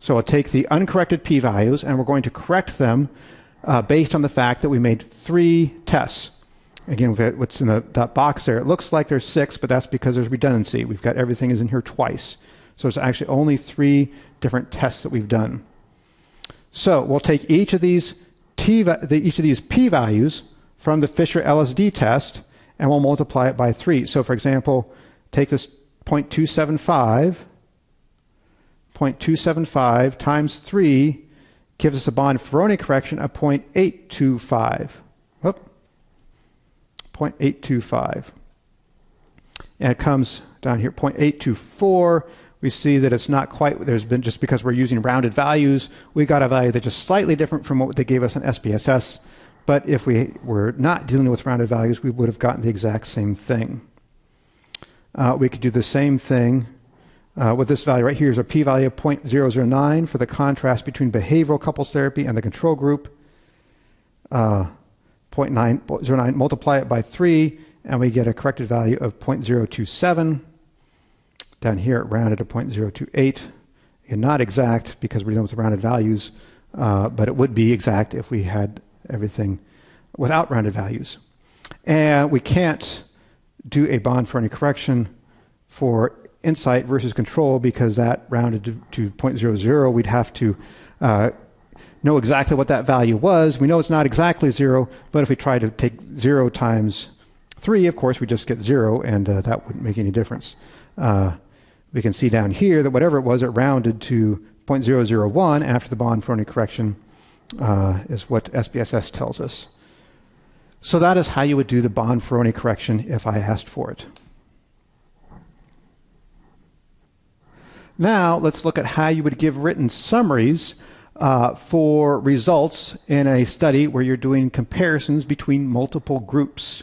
So we'll take the uncorrected p-values and we're going to correct them uh, based on the fact that we made three tests. Again, what's in the that box there, it looks like there's six, but that's because there's redundancy. We've got everything is in here twice. So it's actually only three different tests that we've done. So we'll take each of these t the, each of these p-values from the Fisher L S D test and we'll multiply it by three. So for example, take this zero point two seven five, zero point two seven five times three gives us a Bonferroni correction of zero point eight two five. Whoop. zero point eight two five. And it comes down here, zero point eight two four. We see that it's not quite, there's been, just because we're using rounded values, we got a value that's just slightly different from what they gave us in S P S S. But if we were not dealing with rounded values, we would have gotten the exact same thing. Uh, we could do the same thing uh, with this value right here is a p-value of zero point zero zero nine for the contrast between behavioral couples therapy and the control group. Uh, zero point nine zero nine, multiply it by three, and we get a corrected value of zero point zero two seven. Down here, it rounded to zero point zero two eight. Again, not exact because we're dealing with rounded values, uh, but it would be exact if we had everything without rounded values. And we can't do a Bonferroni correction for insight versus control because that rounded to, to zero point zero zero. We'd have to uh, know exactly what that value was. We know it's not exactly zero, but if we try to take zero times three, of course, we just get zero, and uh, that wouldn't make any difference. Uh, we can see down here that whatever it was, it rounded to zero point zero zero one after the Bonferroni correction uh, is what S P S S tells us. So that is how you would do the Bonferroni correction if I asked for it. Now let's look at how you would give written summaries uh, for results in a study where you're doing comparisons between multiple groups.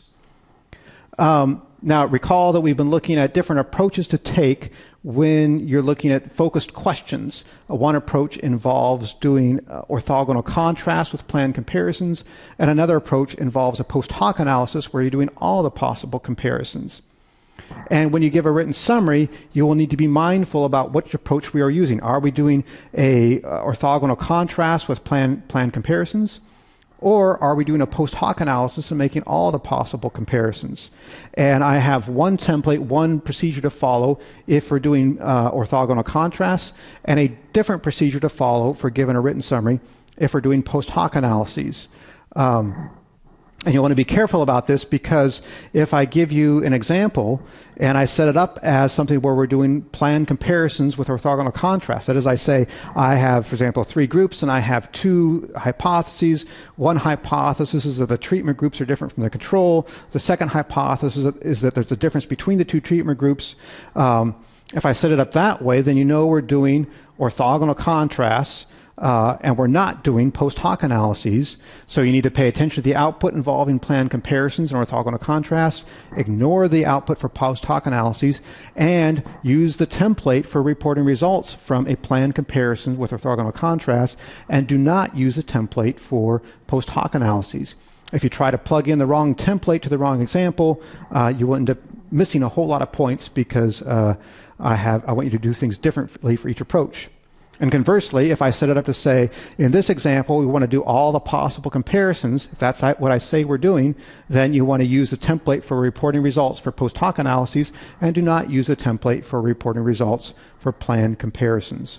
Um, now recall that we've been looking at different approaches to take when you're looking at focused questions. Uh, one approach involves doing uh, orthogonal contrast with planned comparisons, and another approach involves a post-hoc analysis where you're doing all the possible comparisons. And when you give a written summary, you will need to be mindful about which approach we are using. Are we doing a uh, orthogonal contrast with planned planned comparisons? Or are we doing a post-hoc analysis and making all the possible comparisons? And I have one template, one procedure to follow if we're doing uh, orthogonal contrasts, and a different procedure to follow for giving a written summary if we're doing post-hoc analyses. Um, And you want to be careful about this because if I give you an example and I set it up as something where we're doing planned comparisons with orthogonal contrast, that is, I say I have, for example, three groups and I have two hypotheses. One hypothesis is that the treatment groups are different from the control. The second hypothesis is that there's a difference between the two treatment groups. Um, if I set it up that way, then you know we're doing orthogonal contrasts. Uh, and we're not doing post-hoc analyses, so you need to pay attention to the output involving planned comparisons and orthogonal contrast, ignore the output for post-hoc analyses, and use the template for reporting results from a planned comparison with orthogonal contrast, and do not use a template for post-hoc analyses. If you try to plug in the wrong template to the wrong example, uh, you will end up missing a whole lot of points because uh, I, have, I want you to do things differently for each approach. And conversely, if I set it up to say, in this example, we want to do all the possible comparisons, if that's what I say we're doing, then you want to use the template for reporting results for post-hoc analyses and do not use a template for reporting results for planned comparisons.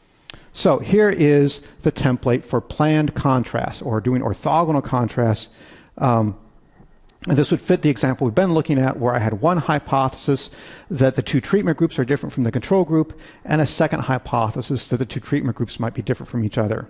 So here is the template for planned contrast or doing orthogonal contrast. Um, And this would fit the example we've been looking at where I had one hypothesis that the two treatment groups are different from the control group and a second hypothesis that the two treatment groups might be different from each other.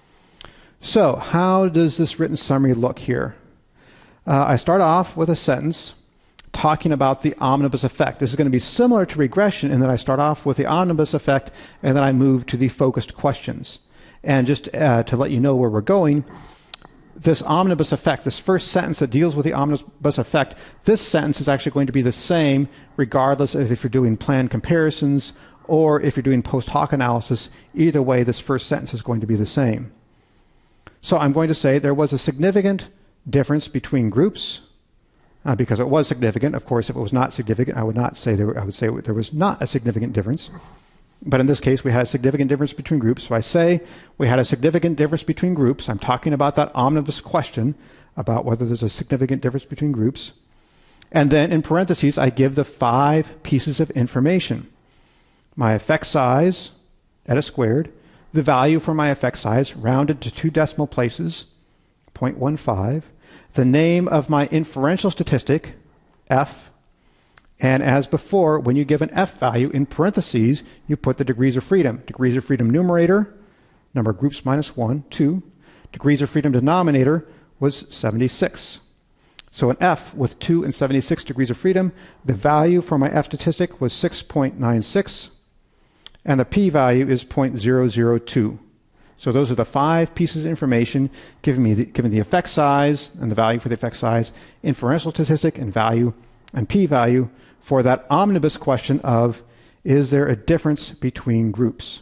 So how does this written summary look here? Uh, I start off with a sentence talking about the omnibus effect. This is going to be similar to regression in that I start off with the omnibus effect and then I move to the focused questions. And just uh, to let you know where we're going, this omnibus effect, this first sentence that deals with the omnibus effect, this sentence is actually going to be the same regardless of if you're doing planned comparisons or if you're doing post-hoc analysis. Either way, this first sentence is going to be the same. So I'm going to say there was a significant difference between groups uh, because it was significant. Of course, if it was not significant, I would not say there, I would say there was not a significant difference. but in this case we had a significant difference between groups. So I say we had a significant difference between groups. I'm talking about that omnibus question about whether there's a significant difference between groups. And then in parentheses, I give the five pieces of information. My effect size, eta squared, the value for my effect size, rounded to two decimal places, zero point one five, the name of my inferential statistic, f, and as before, when you give an f value in parentheses, you put the degrees of freedom. Degrees of freedom numerator, number of groups minus one, two. Degrees of freedom denominator was seventy-six. So an f with two and seventy-six degrees of freedom, the value for my f statistic was six point nine six, and the p-value is zero point zero zero two. So those are the five pieces of information giving me the, given the effect size and the value for the effect size, inferential statistic and value, and p-value for that omnibus question of, is there a difference between groups?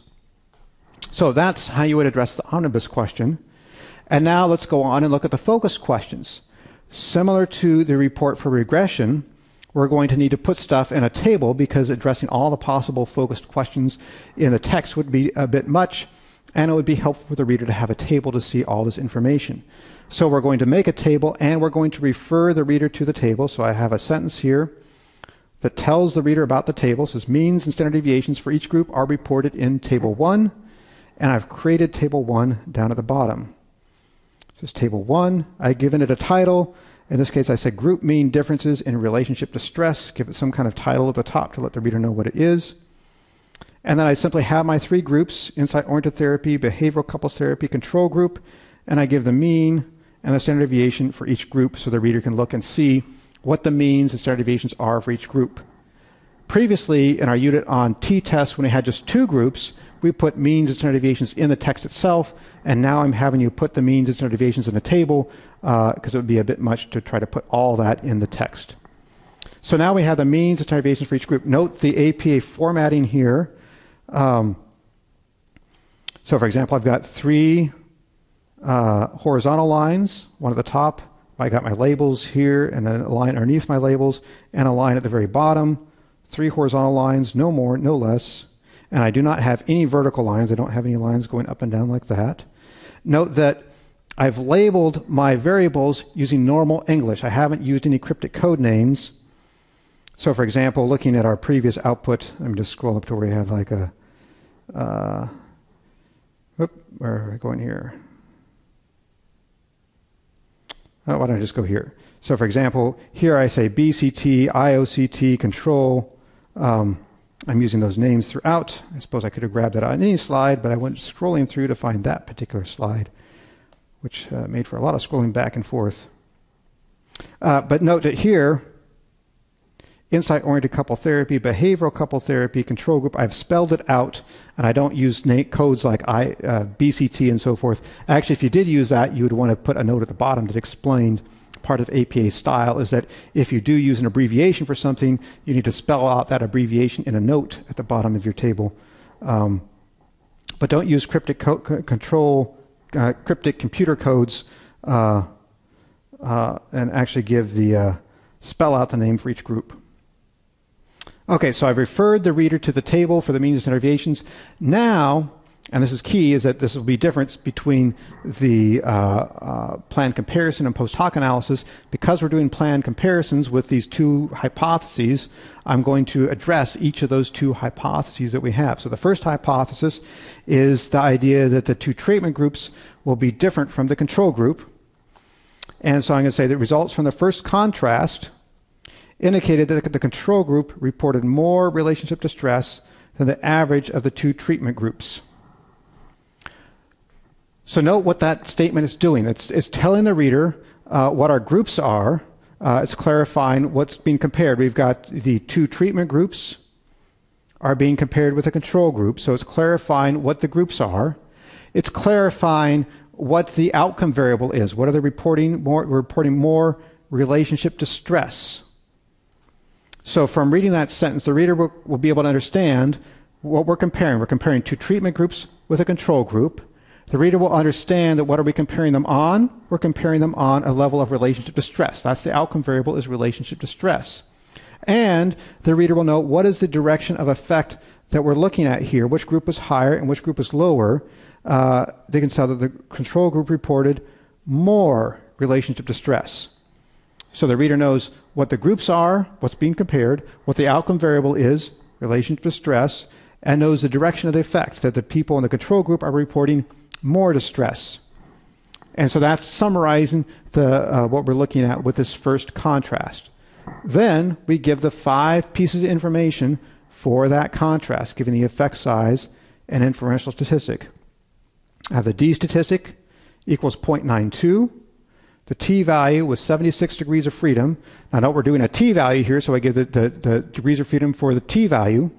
So that's how you would address the omnibus question. And now let's go on and look at the focus questions. Similar to the report for regression, we're going to need to put stuff in a table because addressing all the possible focused questions in the text would be a bit much, and it would be helpful for the reader to have a table to see all this information. So we're going to make a table, and we're going to refer the reader to the table. So I have a sentence here that tells the reader about the table. It says means and standard deviations for each group are reported in table one, and I've created table one down at the bottom. This is table one. I've given it a title. In this case, I said group mean differences in relationship to stress. Give it some kind of title at the top to let the reader know what it is. And then I simply have my three groups, insight-oriented therapy, behavioral couples therapy, control group, and I give the mean and the standard deviation for each group so the reader can look and see what the means and standard deviations are for each group. Previously, in our unit on t-tests, when we had just two groups, we put means and standard deviations in the text itself, and now I'm having you put the means and standard deviations in a table because uh, it would be a bit much to try to put all that in the text. So now we have the means and standard deviations for each group. Note the A P A formatting here. Um, so for example, I've got three uh, horizontal lines, one at the top. I got my labels here, and then a line underneath my labels, and a line at the very bottom. Three horizontal lines, no more, no less. And I do not have any vertical lines. I don't have any lines going up and down like that. Note that I've labeled my variables using normal English. I haven't used any cryptic code names. So for example, looking at our previous output, let me just scroll up to where we had like a, uh, whoop, where are we going here? Oh, why don't I just go here? So for example, here I say B C T, I O C T, control. Um, I'm using those names throughout. I suppose I could have grabbed that on any slide, but I went scrolling through to find that particular slide, which uh, made for a lot of scrolling back and forth. Uh, but note that here, insight-oriented couple therapy, behavioral couple therapy, control group, I've spelled it out, and I don't use codes like I, uh, B C T and so forth. Actually, if you did use that, you would want to put a note at the bottom that explained part of A P A style is that if you do use an abbreviation for something, you need to spell out that abbreviation in a note at the bottom of your table. Um, but don't use cryptic co control, uh, cryptic computer codes, uh, uh, and actually give the uh, spell out the name for each group. Okay, so I've referred the reader to the table for the means and standard deviations. Now, and this is key, is that this will be difference between the uh, uh, planned comparison and post-hoc analysis. Because we're doing planned comparisons with these two hypotheses, I'm going to address each of those two hypotheses that we have. So the first hypothesis is the idea that the two treatment groups will be different from the control group. And so I'm going to say that results from the first contrast indicated that the control group reported more relationship to stress than the average of the two treatment groups. So note what that statement is doing. It's, it's telling the reader uh, what our groups are. Uh, it's clarifying what's being compared. We've got the two treatment groups are being compared with a control group. So it's clarifying what the groups are. It's clarifying what the outcome variable is. What are they reporting? More, reporting more relationship to stress. So from reading that sentence, the reader will, will be able to understand what we're comparing. We're comparing two treatment groups with a control group. The reader will understand that what are we comparing them on? We're comparing them on a level of relationship to stress. That's the outcome variable, is relationship to stress. And the reader will know what is the direction of effect that we're looking at here, which group was higher and which group was lower, uh, they can tell that the control group reported more relationship to stress. So the reader knows what the groups are, what's being compared, what the outcome variable is, relationship to stress, and knows the direction of the effect, that the people in the control group are reporting more distress. And so that's summarizing the, uh, what we're looking at with this first contrast. Then we give the five pieces of information for that contrast, giving the effect size and inferential statistic. I have the D statistic equals zero point nine two. The t-value was seventy-six degrees of freedom. Now note we're doing a t-value here, so I give the, the, the degrees of freedom for the t-value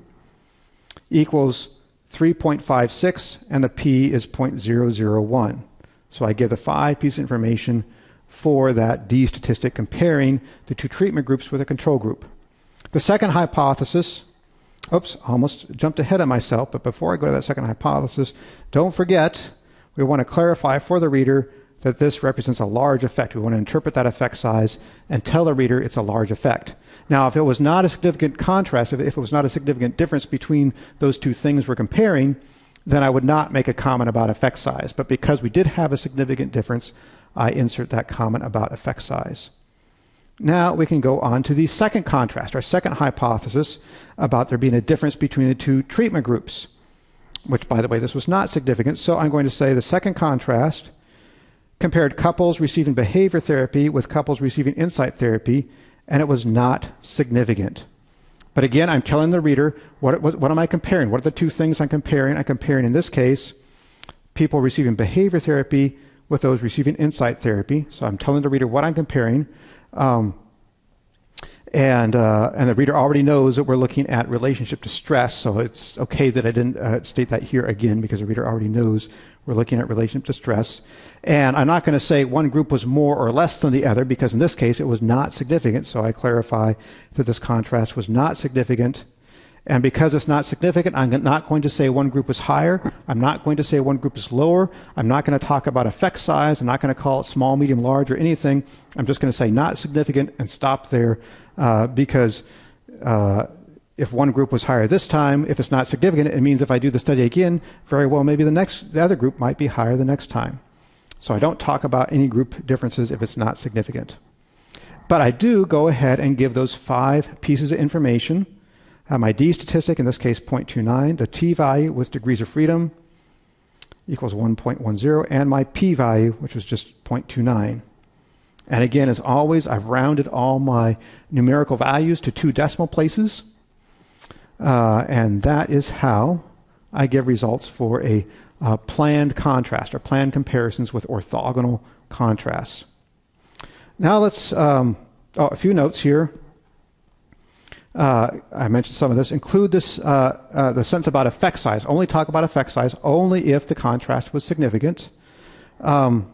equals three point five six, and the p is zero point zero zero one. So I give the five pieces of information for that D statistic comparing the two treatment groups with a control group. The second hypothesis, oops, almost jumped ahead of myself, but before I go to that second hypothesis, don't forget, we want to clarify for the reader that this represents a large effect. We want to interpret that effect size and tell the reader it's a large effect. Now, if it was not a significant contrast, if it was not a significant difference between those two things we're comparing, then I would not make a comment about effect size. But because we did have a significant difference, I insert that comment about effect size. Now we can go on to the second contrast, our second hypothesis about there being a difference between the two treatment groups, which, by the way, this was not significant. So I'm going to say the second contrast compared couples receiving behavior therapy with couples receiving insight therapy, and it was not significant. But again, I'm telling the reader, what, what, what am I comparing? What are the two things I'm comparing? I'm comparing, in this case, people receiving behavior therapy with those receiving insight therapy. So I'm telling the reader what I'm comparing. Um, and, uh, and the reader already knows that we're looking at relationship to stress, so it's okay that I didn't uh, state that here again, because the reader already knows we're looking at relationship to stress. And I'm not going to say one group was more or less than the other, because in this case it was not significant, so I clarify that this contrast was not significant. And because it's not significant, I'm not going to say one group is higher. I'm not going to say one group is lower. I'm not going to talk about effect size. I'm not going to call it small, medium, large, or anything. I'm just going to say not significant and stop there, uh, because uh, if one group was higher this time, if it's not significant, it means if I do the study again, very well maybe the next the other group might be higher the next time. So I don't talk about any group differences if it's not significant. But I do go ahead and give those five pieces of information. Uh, my D statistic, in this case zero point two nine, the t-value with degrees of freedom equals one point one zero, and my p-value, which was just zero point two nine. And again, as always, I've rounded all my numerical values to two decimal places. Uh, and that is how I give results for a uh, planned contrast, or planned comparisons with orthogonal contrasts. Now let's, um, oh, a few notes here. Uh, I mentioned some of this. Include this, uh, uh, the sentence about effect size. Only talk about effect size only if the contrast was significant. Um,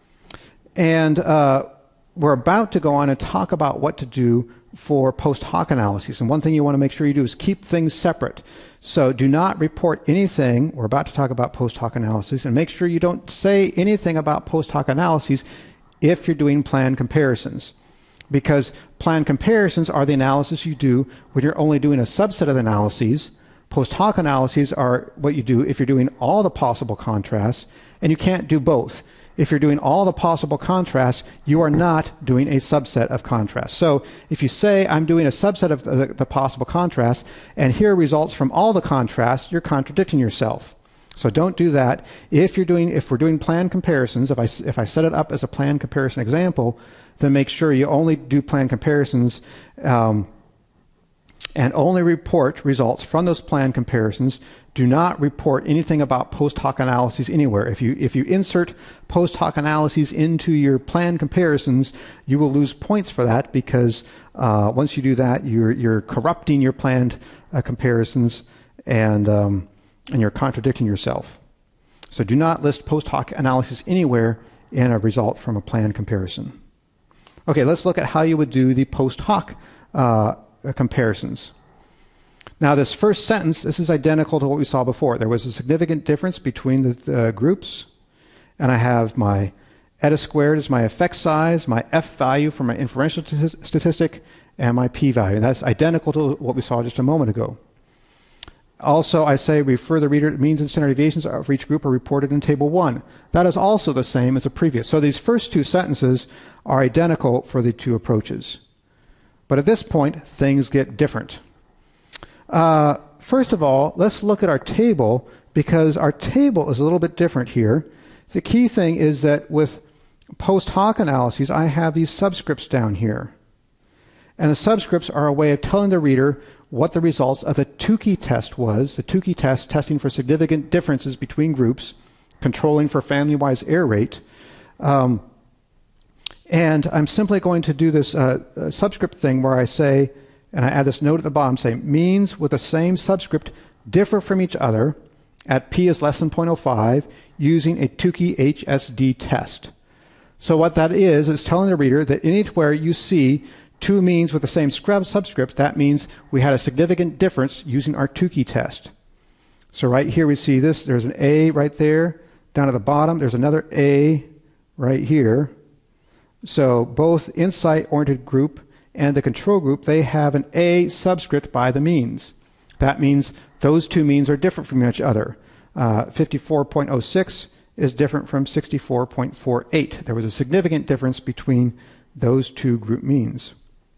and uh, we're about to go on and talk about what to do for post-hoc analyses. And one thing you want to make sure you do is keep things separate. So do not report anything. We're about to talk about post-hoc analyses, and make sure you don't say anything about post-hoc analyses if you're doing planned comparisons. Because planned comparisons are the analysis you do when you're only doing a subset of the analyses. Post-hoc analyses are what you do if you're doing all the possible contrasts, and you can't do both. If you're doing all the possible contrasts, you are not doing a subset of contrasts. So if you say, I'm doing a subset of the, the possible contrasts, and here are results from all the contrasts, you're contradicting yourself. So don't do that. If you're doing, if we're doing planned comparisons, if I, if I set it up as a planned comparison example, then make sure you only do planned comparisons um, and only report results from those planned comparisons. Do not report anything about post-hoc analyses anywhere. If you, if you insert post-hoc analyses into your planned comparisons, you will lose points for that, because uh, once you do that, you're, you're corrupting your planned uh, comparisons, and, um, and you're contradicting yourself. So do not list post-hoc analyses anywhere in a result from a planned comparison. Okay, let's look at how you would do the post-hoc uh, comparisons. Now, this first sentence, this is identical to what we saw before. There was a significant difference between the uh, groups, and I have my eta squared as my effect size, my f value for my inferential statistic, and my p value. And that's identical to what we saw just a moment ago. Also, I say refer the reader to means and standard deviations for each group are reported in Table one. That is also the same as the previous. So these first two sentences are identical for the two approaches. But at this point, things get different. Uh, first of all, let's look at our table, because our table is a little bit different here. The key thing is that with post-hoc analyses, I have these subscripts down here. And the subscripts are a way of telling the reader what the results of the Tukey test was. The Tukey test, testing for significant differences between groups, controlling for family-wise error rate. Um, and I'm simply going to do this uh, uh, subscript thing where I say, and I add this note at the bottom, say means with the same subscript differ from each other at p is less than zero point zero five using a Tukey H S D test. So what that is, is telling the reader that anywhere you see two means with the same subscript, that means we had a significant difference using our Tukey test. So right here we see this, there's an A right there. Down at the bottom, there's another A right here. So both insight-oriented group and the control group, they have an A subscript by the means. That means those two means are different from each other. Uh, fifty-four point zero six is different from sixty-four point four eight. There was a significant difference between those two group means.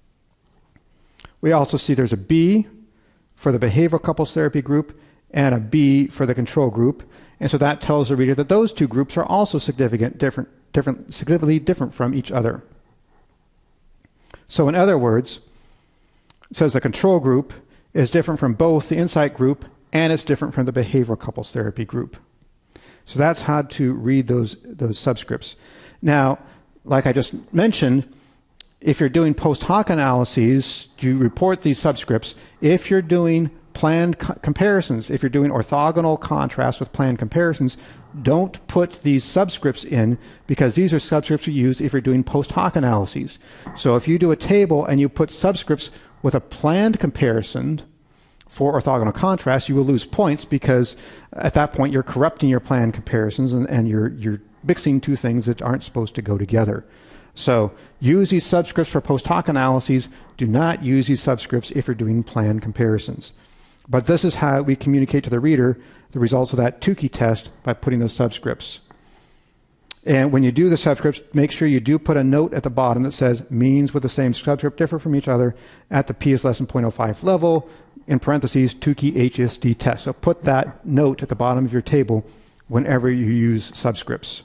We also see there's a B for the behavioral couples therapy group and a B for the control group. And so that tells the reader that those two groups are also significant, different, different, significantly different from each other. So in other words, it says the control group is different from both the insight group and it's different from the behavioral couples therapy group. So that's how to read those, those subscripts. Now, like I just mentioned, if you're doing post-hoc analyses, you report these subscripts. If you're doing planned co comparisons, if you're doing orthogonal contrast with planned comparisons, don't put these subscripts in, because these are subscripts you use if you're doing post-hoc analyses. So if you do a table and you put subscripts with a planned comparison for orthogonal contrast, you will lose points, because at that point you're corrupting your planned comparisons and, and you're, you're mixing two things that aren't supposed to go together. So use these subscripts for post-hoc analyses. Do not use these subscripts if you're doing planned comparisons. But this is how we communicate to the reader the results of that Tukey test, by putting those subscripts. And when you do the subscripts, make sure you do put a note at the bottom that says means with the same subscript differ from each other at the p is less than zero point zero five level, in parentheses, Tukey H S D test. So put that note at the bottom of your table whenever you use subscripts.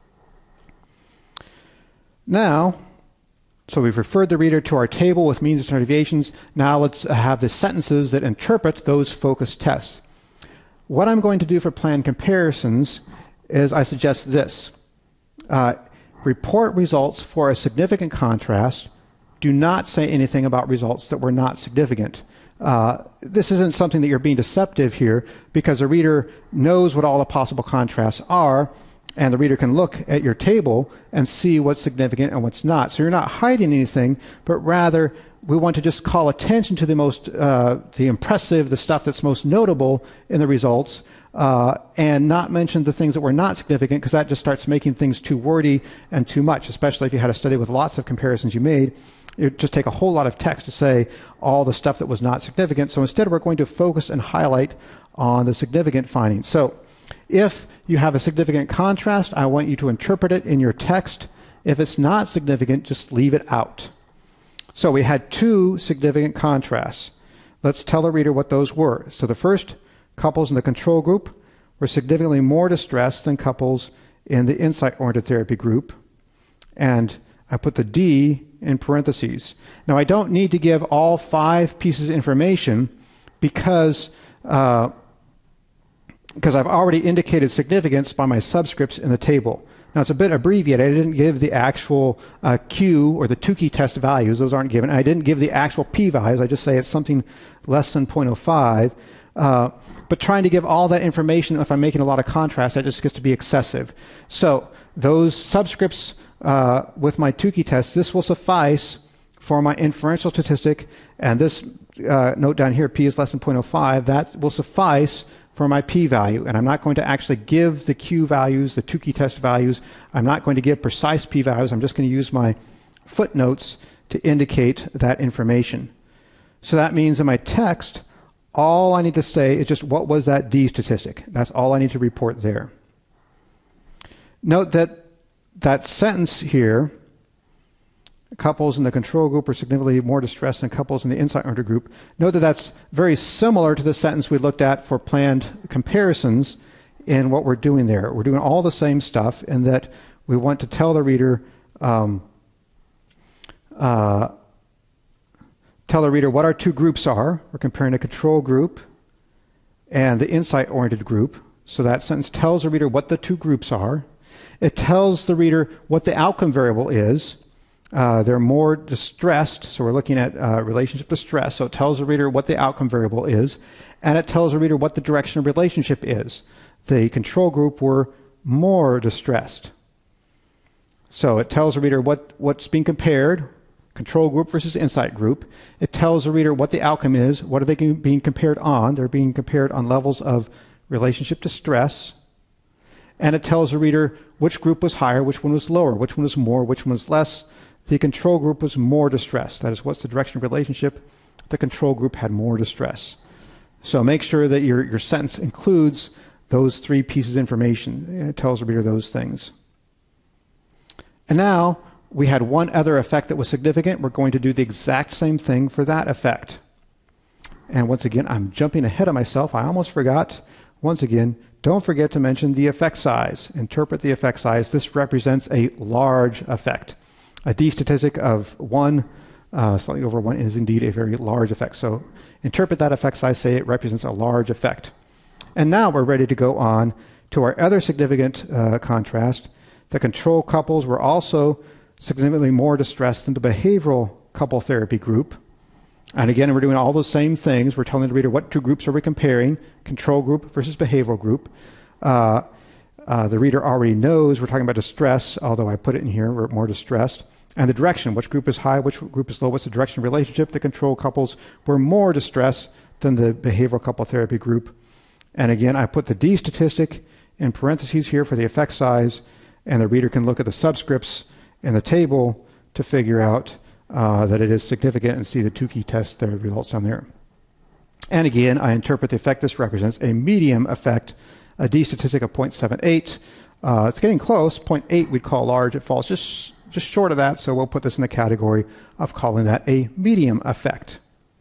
Now, so we've referred the reader to our table with means and standard deviations. Now let's have the sentences that interpret those focus tests. What I'm going to do for planned comparisons is I suggest this. Uh, report results for a significant contrast. Do not say anything about results that were not significant. Uh, this isn't something that you're being deceptive here, because the reader knows what all the possible contrasts are, and the reader can look at your table and see what's significant and what's not. So you're not hiding anything, but rather we want to just call attention to the most, uh, the impressive, the stuff that's most notable in the results, uh, and not mention the things that were not significant, because that just starts making things too wordy and too much, especially if you had a study with lots of comparisons you made. It would just take a whole lot of text to say all the stuff that was not significant. So instead, we're going to focus and highlight on the significant findings. So if you have a significant contrast, I want you to interpret it in your text. If it's not significant, just leave it out. So we had two significant contrasts. Let's tell the reader what those were. So the first, couples in the control group were significantly more distressed than couples in the insight-oriented therapy group. And I put the D in parentheses. Now, I don't need to give all five pieces of information, because uh, because I've already indicated significance by my subscripts in the table. Now, it's a bit abbreviated. I didn't give the actual uh, Q or the Tukey test values. Those aren't given. And I didn't give the actual P values. I just say it's something less than zero point zero five. Uh, but trying to give all that information, if I'm making a lot of contrast, that just gets to be excessive. So those subscripts uh, with my Tukey test, this will suffice for my inferential statistic. And this uh, note down here, P is less than zero point zero five, that will suffice for my p-value. And I'm not going to actually give the Q values, the Tukey test values. I'm not going to give precise p-values. I'm just going to use my footnotes to indicate that information. So that means in my text, all I need to say is just what was that D statistic. That's all I need to report there. Note that that sentence here, couples in the control group are significantly more distressed than couples in the insight-oriented group. Note that that's very similar to the sentence we looked at for planned comparisons in what we're doing there. We're doing all the same stuff in that we want to tell the reader um, uh, tell the reader what our two groups are. We're comparing a control group and the insight-oriented group. So that sentence tells the reader what the two groups are. It tells the reader what the outcome variable is. Uh, they're more distressed, so we're looking at uh, relationship to stress. So it tells the reader what the outcome variable is, and it tells the reader what the direction of relationship is. The control group were more distressed. So it tells the reader what, what's being compared, control group versus insight group. It tells the reader what the outcome is. What are they being compared on? They're being compared on levels of relationship to stress. And it tells the reader which group was higher, which one was lower, which one was more, which one was less. The control group was more distressed. That is, what's the direction of relationship? The control group had more distress. So make sure that your, your sentence includes those three pieces of information. It tells the reader those things. And now we had one other effect that was significant. We're going to do the exact same thing for that effect. And once again, I'm jumping ahead of myself. I almost forgot. Once again, don't forget to mention the effect size. Interpret the effect size. This represents a large effect. A D statistic of one, uh, slightly over one, is indeed a very large effect. So interpret that effect size, say it represents a large effect. And now we're ready to go on to our other significant uh, contrast. The control couples were also significantly more distressed than the behavioral couple therapy group. And again, we're doing all those same things. We're telling the reader what two groups are we comparing, control group versus behavioral group. Uh, uh, the reader already knows we're talking about distress, although I put it in here, we're more distressed. And the direction, which group is high, which group is low, what's the direction of relationship. The control couples were more distressed than the behavioral couple therapy group. And again, I put the D statistic in parentheses here for the effect size, and the reader can look at the subscripts in the table to figure out uh, that it is significant and see the Tukey test, the results down there. And again, I interpret the effect this represents a medium effect, a D statistic of zero point seven eight. Uh, it's getting close. zero point eight we'd call large. It falls just, just short of that, so we'll put this in the category of calling that a medium effect.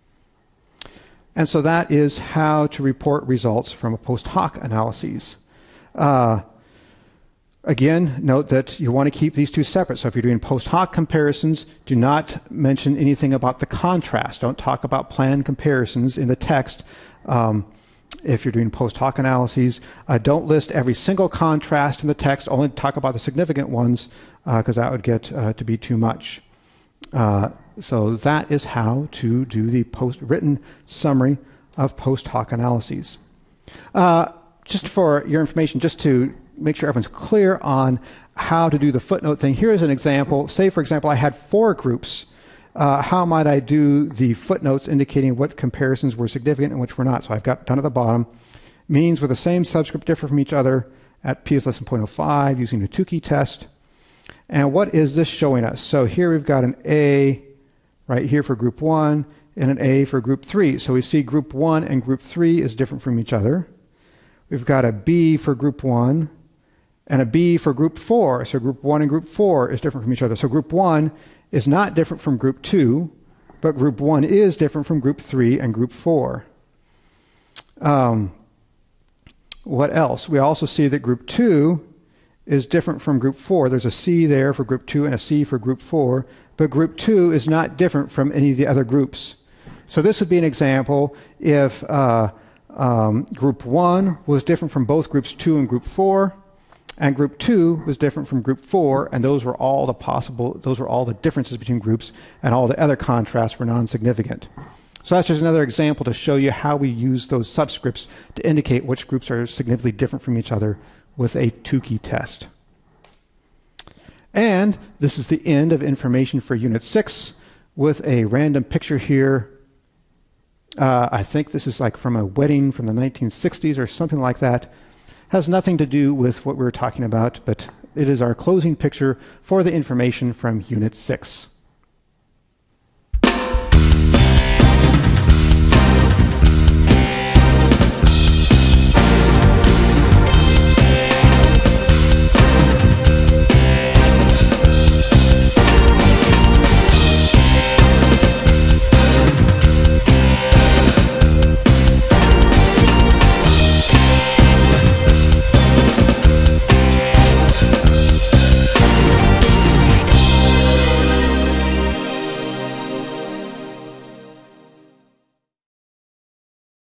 And so that is how to report results from a post hoc analysis. Uh, Again, note that you want to keep these two separate. So if you're doing post hoc comparisons, do not mention anything about the contrast. Don't talk about planned comparisons in the text. Um, if you're doing post hoc analyses, uh, don't list every single contrast in the text. Only talk about the significant ones, because uh, that would get uh, to be too much. Uh, so that is how to do the post written summary of post hoc analyses. Uh, just for your information, just to make sure everyone's clear on how to do the footnote thing. Here's an example. Say, for example, I had four groups. Uh, how might I do the footnotes indicating what comparisons were significant and which were not? So I've got down at the bottom, means where the same subscript differ from each other at p is less than zero point zero five using the Tukey test. And what is this showing us? So here we've got an A right here for group one and an A for group three. So we see group one and group three is different from each other. We've got a B for group one and a B for group four. So group one and group four is different from each other. So group one is not different from group two, but group one is different from group three and group four. Um, what else? We also see that group two is different from group four. There's a C there for group two and a C for group four, but group two is not different from any of the other groups. So this would be an example if uh, um, group one was different from both groups two and group four, and group two was different from group four, and those were all the possible, those were all the differences between groups, and all the other contrasts were non-significant. So that's just another example to show you how we use those subscripts to indicate which groups are significantly different from each other with a Tukey test. And this is the end of information for Unit six with a random picture here. Uh, I think this is like from a wedding from the nineteen sixties or something like that. Has nothing to do with what we were talking about, but it is our closing picture for the information from Unit six.